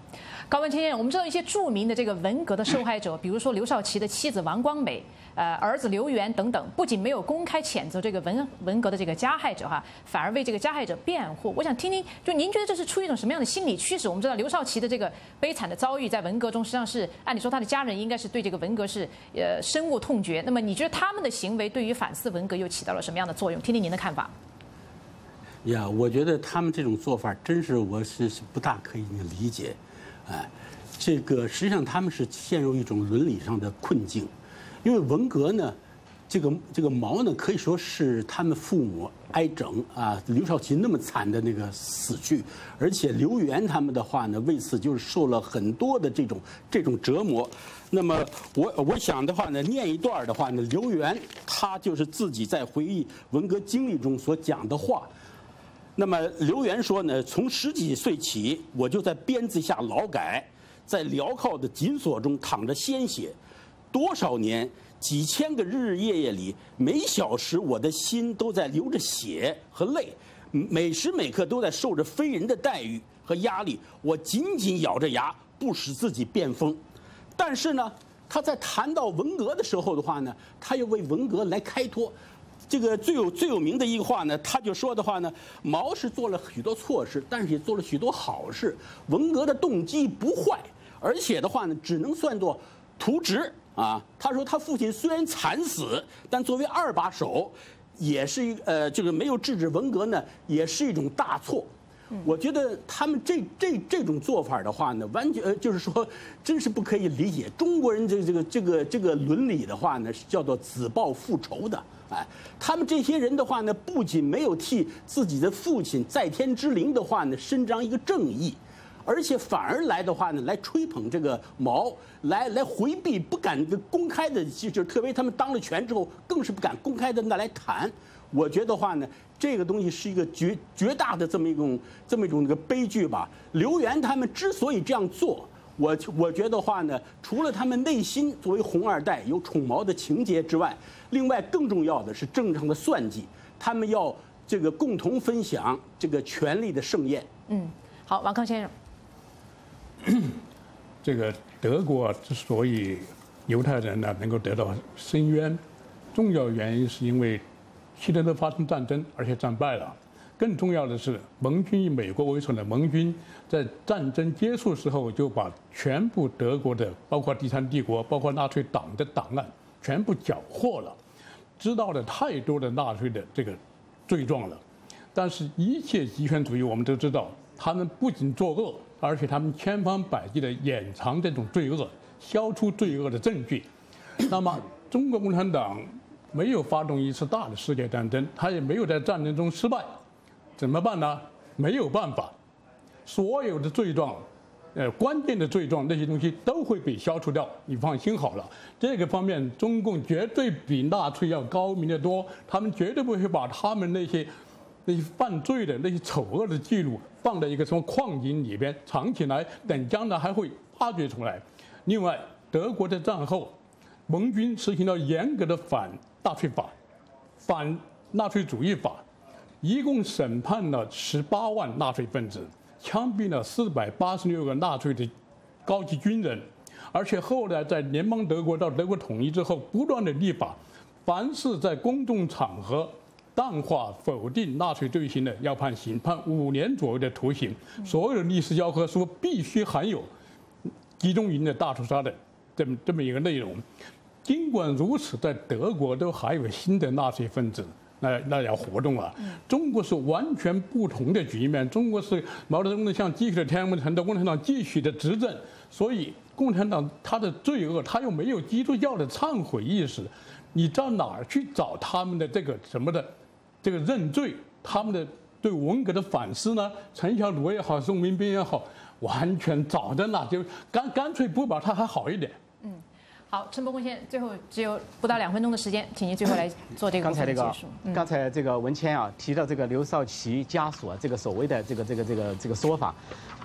高文谦先生，我们知道一些著名的这个文革的受害者，比如说刘少奇的妻子王光美，呃，儿子刘源等等，不仅没有公开谴责这个文文革的这个加害者哈，反而为这个加害者辩护。我想听听，就您觉得这是出于一种什么样的心理驱使？我们知道刘少奇的这个悲惨的遭遇，在文革中实际上是按理说他的家人应该是对这个文革是呃深恶痛绝。那么你觉得他们的行为对于反思文革又起到了什么样的作用？听听您的看法。 呀，我觉得他们这种做法真是我是不大可以理解，哎，这个实际上他们是陷入一种伦理上的困境，因为文革呢，这个这个毛呢可以说是他们父母挨整啊，刘少奇那么惨的那个死去，而且刘源他们的话呢，为此就是受了很多的这种这种折磨。那么我我想的话呢，念一段的话呢，刘源他就是自己在回忆文革经历中所讲的话。那么刘源说呢，从十几岁起，我就在鞭子下劳改，在镣铐的紧锁中淌着鲜血，多少年，几千个日日夜夜里，每小时我的心都在流着血和泪，每时每刻都在受着非人的待遇和压力。我紧紧咬着牙，不使自己变疯。但是呢，他在谈到文革的时候的话呢，他又为文革来开脱。这个最有最有名的一个话呢，他就说的话呢，毛是做了许多错事，但是也做了许多好事。文革的动机不坏，而且的话呢，只能算作图直啊。他说他父亲虽然惨死，但作为二把手，也是一呃这个没有制止文革呢，也是一种大错。我觉得他们这这这种做法的话呢，完全呃就是说，真是不可以理解。中国人这这个这个这个伦理的话呢，是叫做子报父仇的。哎，他们这些人的话呢，不仅没有替自己的父亲在天之灵的话呢伸张一个正义，而且反而来的话呢，来吹捧这个毛，来来回避，不敢公开的，就是特别他们当了权之后，更是不敢公开的拿来谈。我觉得话呢，这个东西是一个绝绝大的这么一种这么一种那个悲剧吧。刘源他们之所以这样做，我我觉得话呢，除了他们内心作为红二代有宠毛的情节之外，另外更重要的是政治上的算计，他们要这个共同分享这个权力的盛宴。 嗯，好，王康先生， 这个德国之所以犹太人呢能够得到伸冤，重要原因是因为希特勒发生战争，而且战败了。更重要的是，盟军以美国为首的盟军在战争结束时候就把全部德国的，包括第三帝国、包括纳粹党的档案全部缴获了，知道了太多的纳粹的这个罪状了。但是，一切极权主义我们都知道，他们不仅作恶，而且他们千方百计地掩藏这种罪恶，消除罪恶的证据。那么，中国共产党没有发动一次大的世界战争，他也没有在战争中失败。怎么办呢？没有办法，所有的罪状，呃，关键的罪状那些东西都会被消除掉。你放心好了，这个方面中共绝对比纳粹要高明得多。他们绝对不会把他们那些那些犯罪的那些丑恶的记录放在一个什么矿井里边藏起来，等将来还会发掘出来。另外，德国在战后，盟军实行了严格的反纳粹法、反纳粹主义法。一共审判了十八万纳粹分子，枪毙了四百八十六个纳粹的高级军人，而且后来在联邦德国到德国统一之后，不断的立法，凡是在公众场合淡化否定纳粹罪行的，要判刑，判五年左右的徒刑。所有的历史教科书必须含有集中营的大屠杀的这么这么一个内容。尽管如此，在德国都还有新的纳粹分子。那那要活动了。中国是完全不同的局面。中国是毛泽东的像继续的天安门城的共产党继续的执政，所以共产党他的罪恶，他又没有基督教的忏悔意识，你到哪儿去找他们的这个什么的这个认罪，他们的对文革的反思呢？陈小鲁也好，宋民兵也好，完全早在那，就干干脆不把他还好一点。 嗯。好，陈伯公先生，最后只有不到两分钟的时间，请您最后来做这个刚才这个结束。嗯、 刚才这个文谦啊提到这个刘少奇家属啊，这个所谓的这个这个这个这个说法，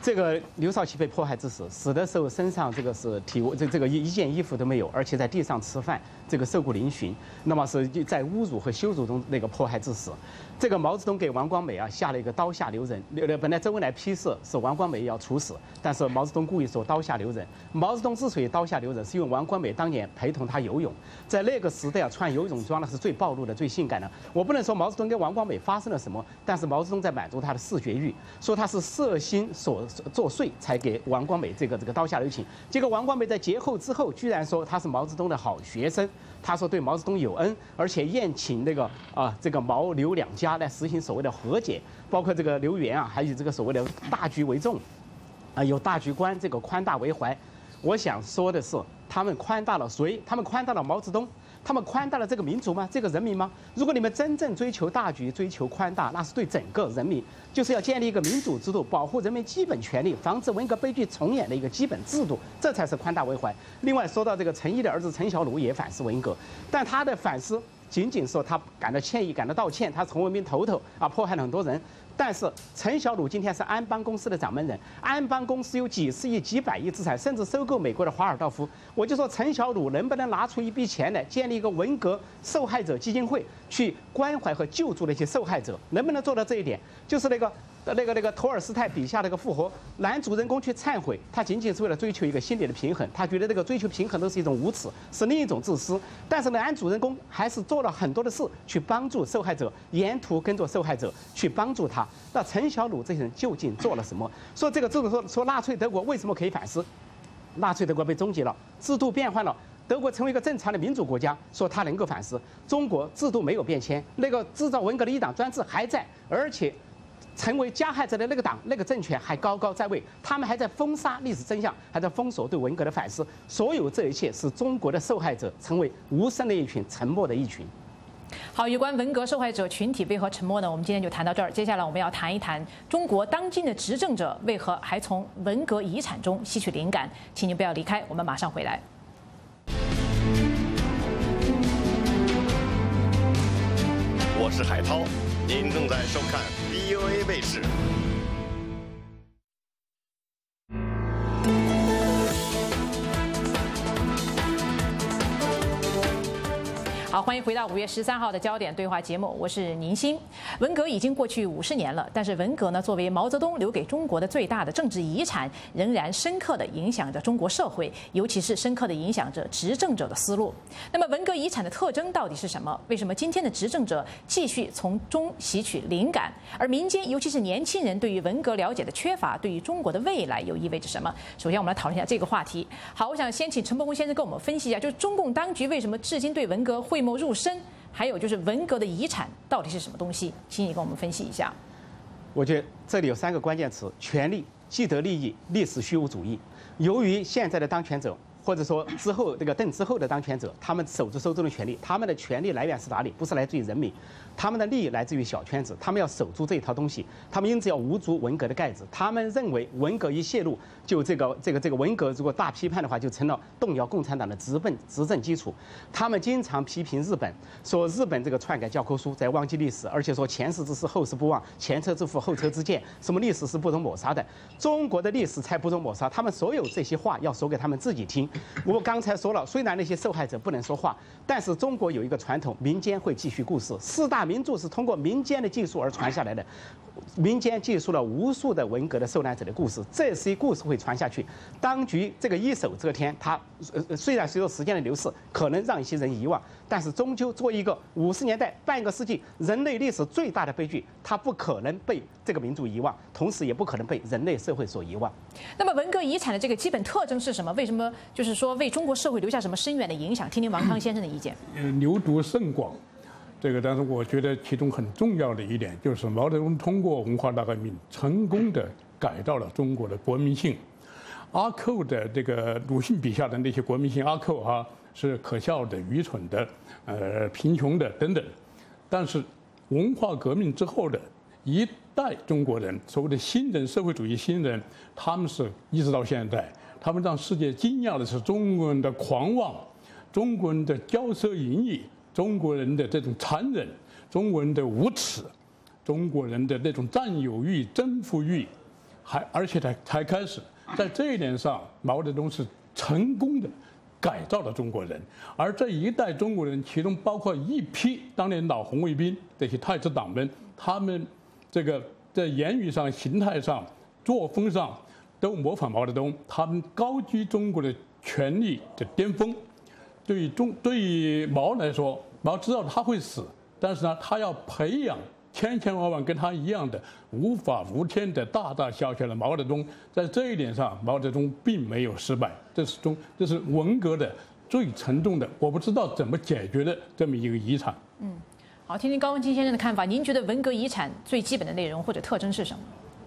这个刘少奇被迫害致死，死的时候身上这个是体这这个一一件衣服都没有，而且在地上吃饭，这个瘦骨嶙峋，那么是在侮辱和羞辱中那个迫害致死。这个毛泽东给王光美啊下了一个刀下留人，本来周恩来批示是王光美要处死，但是毛泽东故意说刀下留人。毛泽东之所以刀下留人，是因为王光美当年陪同他游泳，在那个时代啊穿游泳装那是最暴露的、最性感的。我不能说毛泽东跟王光美发生了什么，但是毛泽东在满足他的视觉欲，说他是色心所作祟才给王光美这个这个刀下留情。结果王光美在节后之后，居然说他是毛泽东的好学生，他说对毛泽东有恩，而且宴请那个啊这个毛刘两家来实行所谓的和解，包括这个刘源啊，还有这个所谓的大局为重，啊有大局观，这个宽大为怀。我想说的是，他们宽大了谁？他们宽大了毛泽东。他们宽大了这个民族吗？这个人民吗？如果你们真正追求大局、追求宽大，那是对整个人民，就是要建立一个民主制度，保护人民基本权利，防止文革悲剧重演的一个基本制度，这才是宽大为怀。另外，说到这个陈毅的儿子陈小鲁也反思文革，但他的反思仅仅说他感到歉意、感到道歉，他从文明头头啊迫害了很多人。但是陈小鲁今天是安邦公司的掌门人，安邦公司有几十亿、几百亿资产，甚至收购美国的华尔道夫。我就说陈小鲁能不能拿出一笔钱来建立一个文革受害者基金会，去关怀和救助那些受害者？能不能做到这一点？就是那个。那个那个托尔斯泰笔下那个复活男主人公去忏悔，他仅仅是为了追求一个心理的平衡，他觉得这个追求平衡都是一种无耻，是另一种自私。但是男主人公还是做了很多的事去帮助受害者，沿途跟着受害者去帮助他。那陈小鲁这些人究竟做了什么？说这个制度说说纳粹德国为什么可以反思？纳粹德国被终结了，制度变换了。德国成为一个正常的民主国家，说他能够反思。中国制度没有变迁，那个制造文革的一党专制还在，而且成为加害者的那个党、那个政权还高高在位，他们还在封杀历史真相，还在封锁对文革的反思。所有这一切使中国的受害者成为无声的一群、沉默的一群。 好，有关文革受害者群体为何沉默呢？我们今天就谈到这儿。接下来我们要谈一谈中国当今的执政者为何还从文革遗产中吸取灵感。请您不要离开，我们马上回来。 我是海涛，您正在收看 V O A 卫视。 好，欢迎回到五月十三号的焦点对话节目，我是宁欣。文革已经过去五十年了，但是文革呢，作为毛泽东留给中国的最大的政治遗产，仍然深刻地影响着中国社会，尤其是深刻地影响着执政者的思路。那么，文革遗产的特征到底是什么？为什么今天的执政者继续从中吸取灵感？而民间，尤其是年轻人对于文革了解的缺乏，对于中国的未来又意味着什么？首先，我们来讨论一下这个话题。好，我想先请陈伯公先生跟我们分析一下，就是中共当局为什么至今对文革讳莫入深，还有就是文革的遗产到底是什么东西？请你跟我们分析一下。 我觉得这里有三个关键词：权力、既得利益、历史虚无主义。由于现在的当权者，或者说之后这个邓之后的当权者，他们手中手中的权利，他们的权利来源是哪里？不是来自于人民，他们的利益来自于小圈子，他们要守住这一套东西，他们因此要捂住文革的盖子。他们认为文革一泄露，就这个这个这个文革如果大批判的话，就成了动摇共产党的执政执政基础。他们经常批评日本，说日本这个篡改教科书在忘记历史，而且说前世之师后世不忘，前车之覆后车之鉴，什么历史是不容抹杀的，中国的历史才不容抹杀。他们所有这些话要说给他们自己听。我刚才说了，虽然那些受害者不能说话，但是中国有一个传统，民间会继续故事。四大名著是通过民间的技术而传下来的，民间记述了无数的文革的受难者的故事，这些故事会传下去。当局这个一手遮天，它呃虽然随着时间的流逝，可能让一些人遗忘，但是终究做一个五十年代半个世纪人类历史最大的悲剧，它不可能被这个民族遗忘，同时也不可能被人类社会所遗忘。 那么文革遗产的这个基本特征是什么？为什么就是说为中国社会留下什么深远的影响？听听王康先生的意见。 呃，流毒甚广。这个，但是我觉得其中很重要的一点就是毛泽东通过文化大革命成功的改造了中国的国民性。阿寇的这个鲁迅笔下的那些国民性，阿寇哈是可笑的、愚蠢的、呃贫穷的等等。但是文化革命之后的一代中国人，所谓的新人，社会主义新人，他们是一直到现在，他们让世界惊讶的是中国人的狂妄，中国人的骄奢淫逸。中国人的这种残忍，中国人的无耻，中国人的那种占有欲、征服欲， 还而且才才开始。在这一点上，毛泽东是成功的改造了中国人，而这一代中国人，其中包括一批当年老红卫兵这些太子党们，他们这个在言语上、形态上、作风上都模仿毛泽东，他们高居中国的权力的巅峰。对于中对于毛来说，毛知道他会死，但是呢，他要培养千千万万跟他一样的无法无天的大大小小的毛泽东，在这一点上，毛泽东并没有失败。这是中，这是文革的最沉重的，我不知道怎么解决的这么一个遗产。 嗯，好，听听高文清先生的看法。您觉得文革遗产最基本的内容或者特征是什么？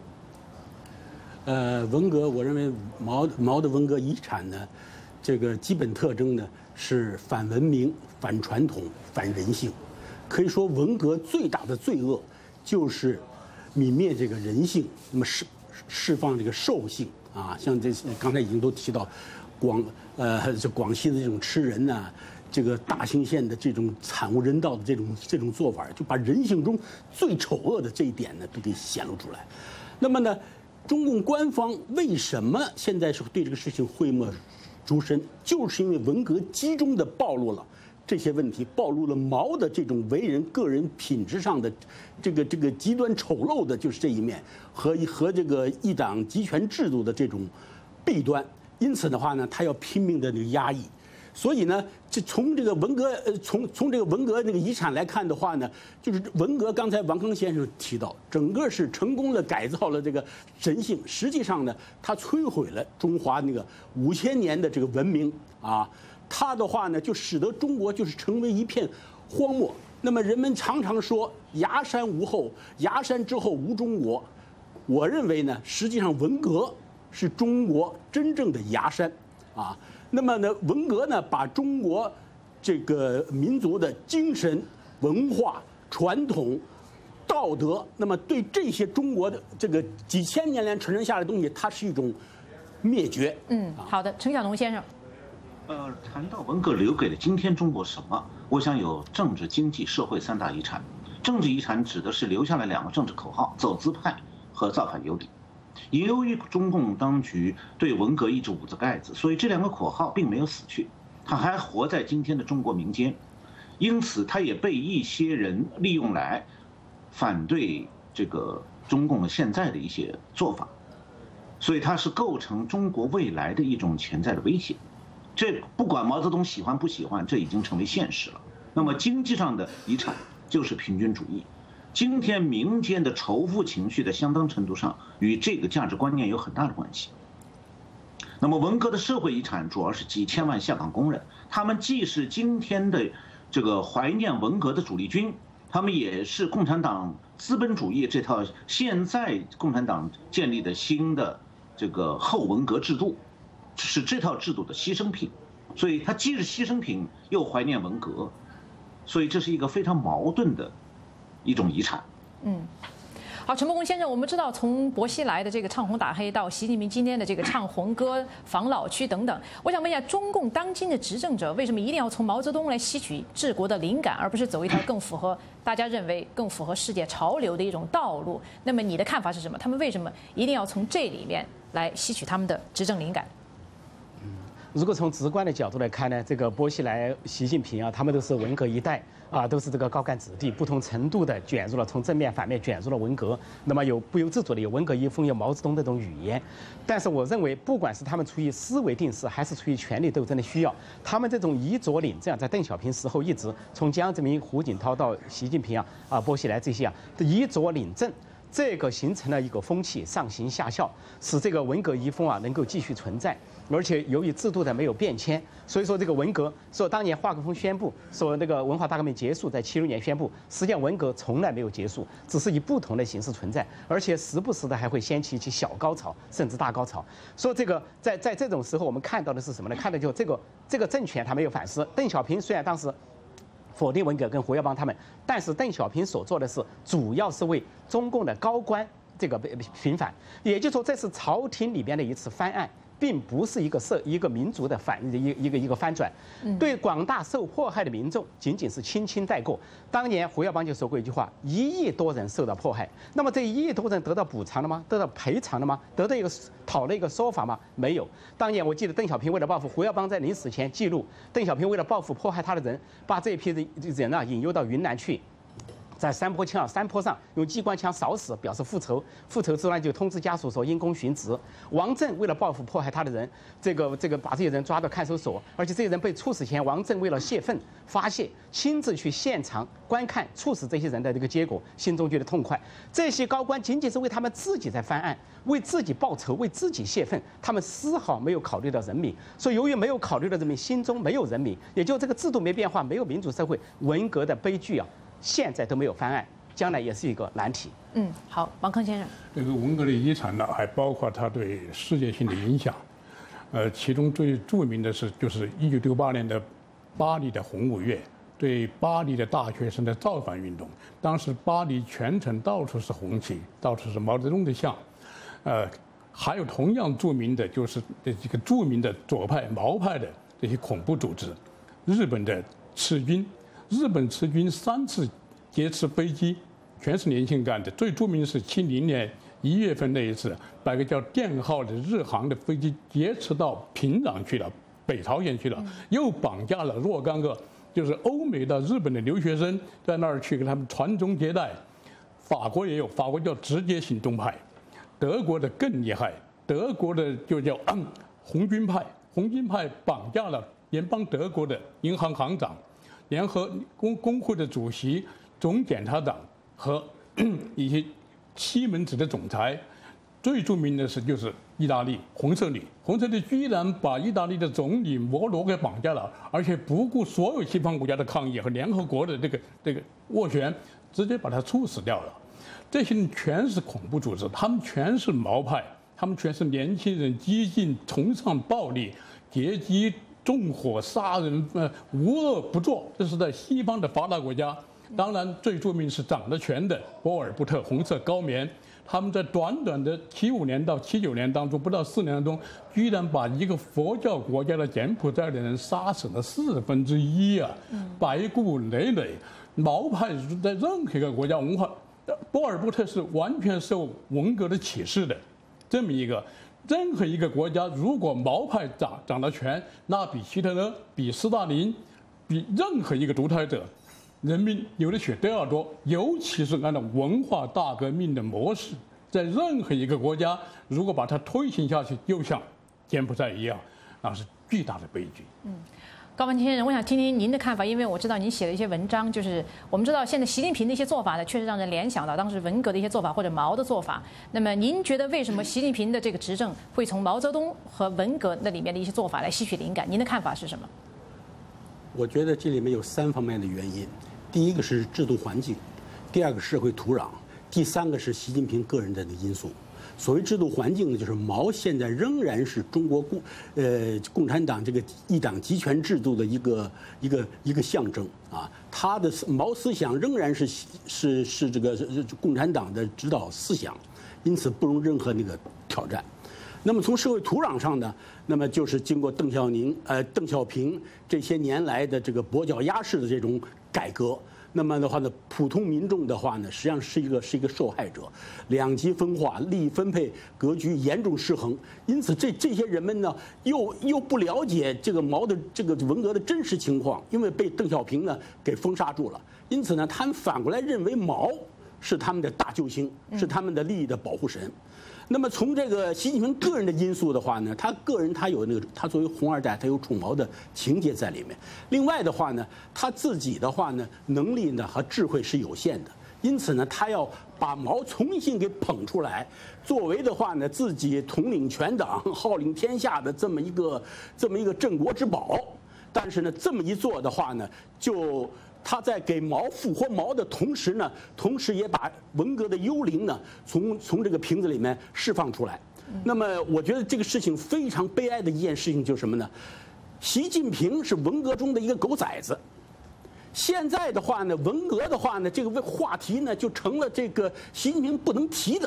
呃，文革，我认为毛毛的文革遗产呢，这个基本特征呢是反文明、反传统、反人性。可以说，文革最大的罪恶就是泯灭这个人性，那么释释放这个兽性啊，像这刚才已经都提到，广呃这广西的这种吃人呐、啊，这个大兴县的这种惨无人道的这种这种做法，就把人性中最丑恶的这一点呢都给显露出来。那么呢，中共官方为什么现在是对这个事情讳莫如深，就是因为文革集中的暴露了这些问题，暴露了毛的这种为人个人品质上的这个这个极端丑陋的，就是这一面和和这个一党集权制度的这种弊端。因此的话呢，他要拼命的那个压抑。所以呢，这从这个文革呃从从这个文革那个遗产来看的话呢，就是文革刚才王康先生提到，整个是成功的改造了这个人性，实际上呢，它摧毁了中华那个五千年的这个文明啊。它的话呢，就使得中国就是成为一片荒漠。那么人们常常说崖山无后，崖山之后无中国。我认为呢，实际上文革是中国真正的崖山啊。那么呢，文革呢，把中国这个民族的精神、文化、传统、道德，那么对这些中国的这个几千年来传承下来的东西，它是一种灭绝。 嗯，好的，陈小农先生。 呃，谈到文革留给了今天中国什么？我想有政治、经济、社会三大遗产。政治遗产指的是留下了两个政治口号：走资派和造反有理。也由于中共当局对文革一直捂着盖子，所以这两个口号并没有死去，它还活在今天的中国民间。因此，它也被一些人利用来反对这个中共的现在的一些做法，所以它是构成中国未来的一种潜在的威胁。这不管毛泽东喜欢不喜欢，这已经成为现实了。那么经济上的遗产就是平均主义。今天民间的仇富情绪在相当程度上与这个价值观念有很大的关系。那么文革的社会遗产主要是几千万下岗工人，他们既是今天的这个怀念文革的主力军，他们也是共产党资本主义这套现在共产党建立的新的这个后文革制度，是这套制度的牺牲品。所以他既是牺牲品，又怀念文革，所以这是一个非常矛盾的一种遗产。 嗯，好，陈伯公先生，我们知道从薄熙来的这个唱红打黑到习近平今天的这个唱红歌、防老区等等，我想问一下，中共当今的执政者为什么一定要从毛泽东来吸取治国的灵感，而不是走一条更符合大家认为更符合世界潮流的一种道路？那么你的看法是什么？他们为什么一定要从这里面来吸取他们的执政灵感？ 如果从直观的角度来看呢，这个薄熙来、习近平啊，他们都是文革一代啊，都是这个高干子弟，不同程度的卷入了从正面反面卷入了文革。那么有不由自主的有文革遗风，有毛泽东的这种语言。但是我认为，不管是他们出于思维定势，还是出于权力斗争的需要，他们这种以左领政，在邓小平时候一直从江泽民、胡锦涛到习近平啊啊薄熙来这些啊，以左领政。这个形成了一个风气，上行下效，使这个文革遗风啊能够继续存在。而且由于制度的没有变迁，所以说这个文革说当年华国锋宣布说那个文化大革命结束，在七六年宣布，实际上文革从来没有结束，只是以不同的形式存在，而且时不时的还会掀起一起小高潮，甚至大高潮。说这个在在这种时候，我们看到的是什么呢？看到就这个这个政权他没有反思。邓小平虽然当时否定文革跟胡耀邦他们，但是邓小平所做的是主要是为中共的高官这个平反，也就是说这是朝廷里边的一次翻案。 并不是一个社一个民族的反一一个一个翻转，对广大受迫害的民众仅仅是轻轻带过。当年胡耀邦就说过一句话：一亿多人受到迫害，那么这一亿多人得到补偿了吗？得到赔偿了吗？得到一个讨了一个说法吗？没有。当年我记得邓小平为了报复胡耀邦，在临死前记录，邓小平为了报复迫害他的人，把这一批人人啊引诱到云南去。在山坡枪山坡上用机关枪扫死，表示复仇。复仇之后就通知家属说因公殉职。王震为了报复迫害他的人，这个这个把这些人抓到看守所，而且这些人被处死前，王震为了泄愤发泄，亲自去现场观看处死这些人的这个结果，心中觉得痛快。这些高官仅仅是为他们自己在翻案，为自己报仇，为自己泄愤，他们丝毫没有考虑到人民。所以由于没有考虑到人民，心中没有人民，也就这个制度没变化，没有民主社会，文革的悲剧啊！现在都没有翻案，将来也是一个难题。 嗯，好，王铿先生， 这个文革的遗产呢，还包括它对世界性的影响。呃，其中最著名的是，就是一九六八年的巴黎的红五月，对巴黎的大学生的造反运动。当时巴黎全城到处是红旗，到处是毛泽东的像。呃，还有同样著名的，就是这几个著名的左派、毛派的这些恐怖组织，日本的赤军。日本赤军三次劫持飞机，全是年轻干的。最著名的是七零年一月份那一次，把一个叫电号的日航的飞机劫持到平壤去了，北朝鲜去了，又绑架了若干个就是欧美的日本的留学生，在那儿去给他们传宗接代。法国也有，法国叫直接行动派，德国的更厉害，德国的就叫、嗯、红军派，红军派绑架了联邦德国的银行行长。联合工工会的主席、总检察长和一些西门子的总裁，最著名的是就是意大利红色旅，红色旅居然把意大利的总理摩罗给绑架了，而且不顾所有西方国家的抗议和联合国的这个这个斡旋，直接把他处死掉了。这些人全是恐怖组织，他们全是毛派，他们全是年轻人，激进、崇尚暴力、劫机。纵火杀人，呃，无恶不作，这是在西方的发达国家。当然，最著名是掌了权的波尔布特红色高棉，他们在短短的七五年到七九年当中，不到四年当中，居然把一个佛教国家的柬埔寨的人杀死了四分之一啊，白骨累累。毛派在任何一个国家文化，波尔布特是完全受文革的启示的，这么一个。任何一个国家，如果毛派掌掌了权，那比希特勒、比斯大林、比任何一个独裁者，人民流的血都要多。尤其是按照文化大革命的模式，在任何一个国家，如果把它推行下去，就像柬埔寨一样，那是巨大的悲剧。 嗯。高文先生，我想听听您的看法，因为我知道您写了一些文章，就是我们知道现在习近平的一些做法呢，确实让人联想到当时文革的一些做法或者毛的做法。那么您觉得为什么习近平的这个执政会从毛泽东和文革那里面的一些做法来吸取灵感？您的看法是什么？ 我觉得这里面有三方面的原因，第一个是制度环境，第二个社会土壤，第三个是习近平个人的因素。所谓制度环境呢，就是毛现在仍然是中国共呃共产党这个一党集权制度的一个一个一个象征啊，他的毛思想仍然是是是这个共产党的指导思想，因此不容任何那个挑战。那么从社会土壤上呢，那么就是经过邓小宁呃邓小平这些年来的这个跛脚鸭式的这种改革。那么的话呢，普通民众的话呢，实际上是一个是一个受害者，两极分化、利益分配格局严重失衡。因此这，这这些人们呢，又又不了解这个毛的这个文革的真实情况，因为被邓小平呢给封杀住了。因此呢，他们反过来认为毛是他们的大救星，是他们的利益的保护神。那么从这个习近平个人的因素的话呢，他个人他有那个他作为红二代，他有宠毛的情节在里面。另外的话呢，他自己的话呢，能力呢和智慧是有限的，因此呢，他要把毛重新给捧出来，作为的话呢，自己统领全党、号令天下的这么一个这么一个镇国之宝。但是呢，这么一做的话呢，就他在给毛复活毛的同时呢，同时也把文革的幽灵呢从从这个瓶子里面释放出来。那么我觉得这个事情非常悲哀的一件事情就是什么呢？习近平是文革中的一个狗崽子，现在的话呢，文革的话呢，这个话题呢就成了这个习近平不能提的。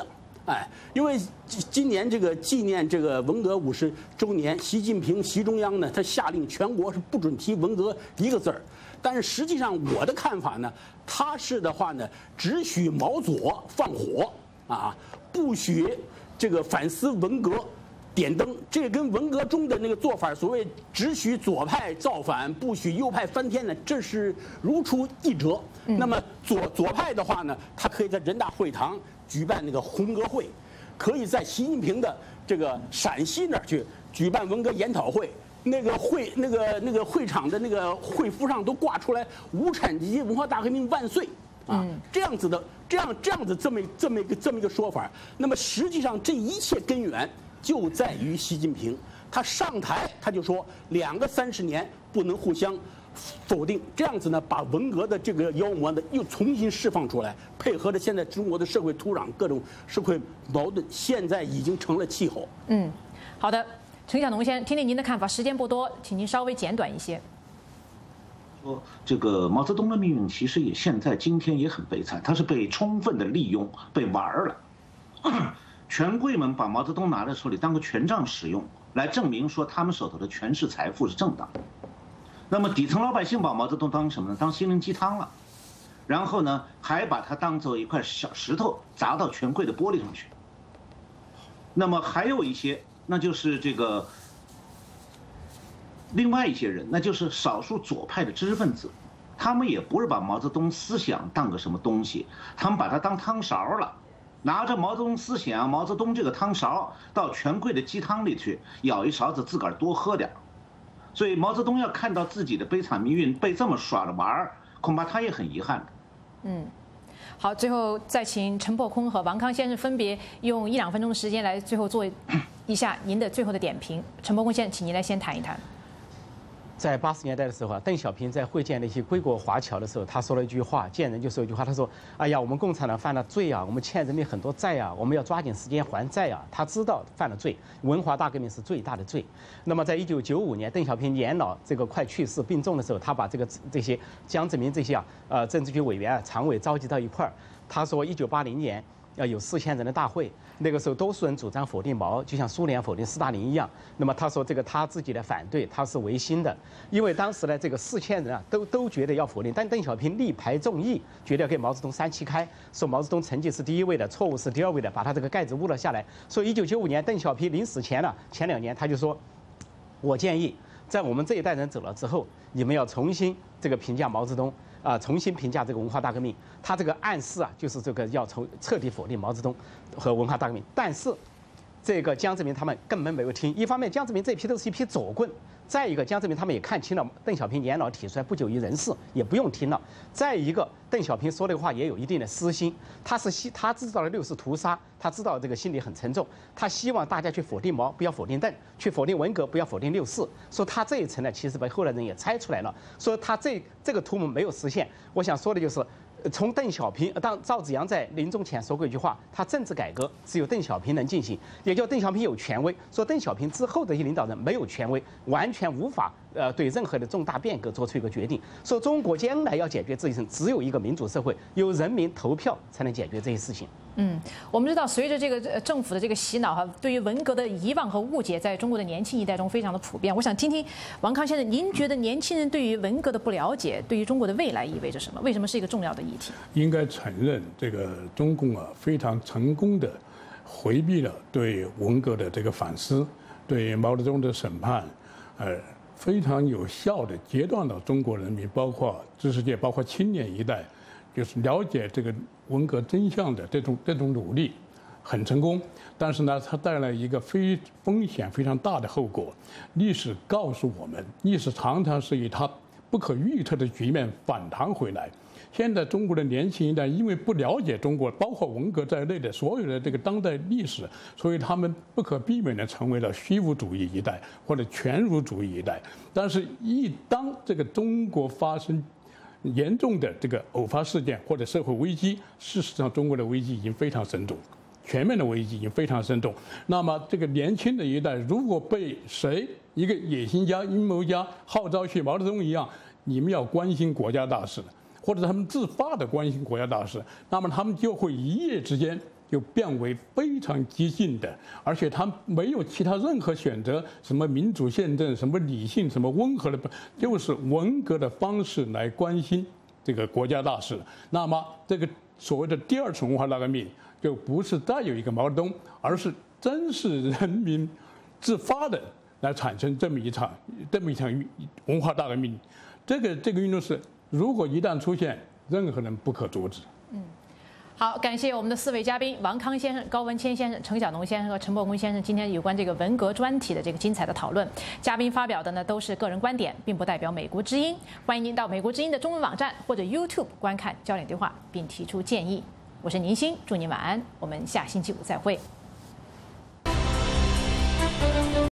哎，因为今年这个纪念这个文革五十周年，习近平习中央呢，他下令全国是不准提文革一个字儿。但是实际上我的看法呢，他是的话呢，只许毛左放火啊，不许这个反思文革。点灯，这跟文革中的那个做法，所谓只许左派造反，不许右派翻天呢，这是如出一辙。嗯、那么左左派的话呢，他可以在人大会堂举办那个红革会，可以在习近平的这个陕西那儿去举办文革研讨会。那个会那个那个会场的那个会服上都挂出来“无产阶级文化大革命万岁”啊，这样子的这样这样子这么这么一个这么一个说法。那么实际上这一切根源。就在于习近平，他上台他就说两个三十年不能互相否定，这样子呢，把文革的这个妖魔呢又重新释放出来，配合着现在中国的社会土壤各种社会矛盾，现在已经成了气候。 嗯，好的，陈晓农先生，听听您的看法，时间不多，请您稍微简短一些。 说这个毛泽东的命运其实也现在今天也很悲惨，他是被充分的利用，被玩了。权贵们把毛泽东拿在手里当个权杖使用，来证明说他们手头的权势财富是正当的。那么底层老百姓把毛泽东当什么呢？当心灵鸡汤了，然后呢，还把它当做一块小石头砸到权贵的玻璃上去。那么还有一些，那就是这个另外一些人，那就是少数左派的知识分子，他们也不是把毛泽东思想当个什么东西，他们把它当汤勺了。拿着毛泽东思想、毛泽东这个汤勺到权贵的鸡汤里去舀一勺子，自个儿多喝点儿。所以毛泽东要看到自己的悲惨命运被这么耍着玩儿，恐怕他也很遗憾的。 嗯，好，最后再请陈破空和王康先生分别用一两分钟的时间来最后做一下您的最后的点评。陈破空先生，请您来先谈一谈。 在八十年代的时候啊，邓小平在会见那些归国华侨的时候，他说了一句话，见人就说一句话，他说：“哎呀，我们共产党犯了罪啊，我们欠人民很多债啊，我们要抓紧时间还债啊。”他知道犯了罪，文化大革命是最大的罪。那么，在一九九五年，邓小平年老这个快去世病重的时候，他把这个这些江泽民这些啊呃政治局委员啊常委召集到一块儿，他说一九八零年要有四千人的大会。那个时候，多数人主张否定毛，就像苏联否定斯大林一样。那么他说，这个他自己的反对，他是违心的，因为当时呢，这个四千人啊，都都觉得要否定，但邓小平力排众议，觉得要给毛泽东三七开，说毛泽东成绩是第一位的，错误是第二位的，把他这个盖子捂了下来。所以一九九五年，邓小平临死前呢，前两年他就说，我建议，在我们这一代人走了之后，你们要重新这个评价毛泽东。啊，重新评价这个文化大革命，他这个暗示啊，就是这个要从彻底否定毛泽东和文化大革命。但是，这个江泽民他们根本没有听。一方面，江泽民这批都是一批左棍；再一个，江泽民他们也看清了邓小平年老体衰，不久于人世，也不用听了。再一个，邓小平说的话也有一定的私心，他是希他知道了六四屠杀，他知道这个心里很沉重，他希望大家去否定毛，不要否定邓；去否定文革，不要否定六四。说他这一层呢，其实被后来人也猜出来了，说他这这个图谋没有实现。我想说的就是。从邓小平，当赵紫阳在临终前说过一句话，他政治改革只有邓小平能进行，也就邓小平有权威。说邓小平之后的一些领导人没有权威，完全无法呃对任何的重大变革做出一个决定。说中国将来要解决这一层，只有一个民主社会，由人民投票才能解决这些事情。 嗯，我们知道，随着这个政府的这个洗脑哈，对于文革的遗忘和误解，在中国的年轻一代中非常的普遍。我想听听王康先生，您觉得年轻人对于文革的不了解，对于中国的未来意味着什么？为什么是一个重要的议题？ 应该承认，这个中共啊非常成功的回避了对文革的这个反思，对毛泽东的审判，呃，非常有效的截断了中国人民，包括知识界，包括青年一代，就是了解这个文革真相的这种这种努力，很成功。但是呢，它带来一个非风险非常大的后果。历史告诉我们，历史常常是以它不可预测的局面反弹回来。现在中国的年轻一代因为不了解中国，包括文革在内的所有的这个当代历史，所以他们不可避免地成为了虚无主义一代或者全儒主义一代。但是，一当这个中国发生严重的这个偶发事件或者社会危机，事实上中国的危机已经非常深重，全面的危机已经非常深重。那么这个年轻的一代如果被谁一个野心家、阴谋家号召去毛泽东一样，你们要关心国家大事，或者他们自发的关心国家大事，那么他们就会一夜之间就变为非常激进的，而且他没有其他任何选择，什么民主宪政，什么理性，什么温和的，就是文革的方式来关心这个国家大事。那么这个所谓的第二次文化大革命，就不是再有一个毛泽东，而是真是人民自发的来产生这么一场这么一场文化大革命。这个这个运动是，如果一旦出现，任何人不可阻止。 嗯。好，感谢我们的四位嘉宾王康先生、高文谦先生、程晓农先生和陈伯公先生今天有关这个文革专题的这个精彩的讨论。嘉宾发表的呢都是个人观点，并不代表美国之音。欢迎您到美国之音的中文网站或者 YouTube 观看焦点对话，并提出建议。我是宁鑫，祝您晚安，我们下星期五再会。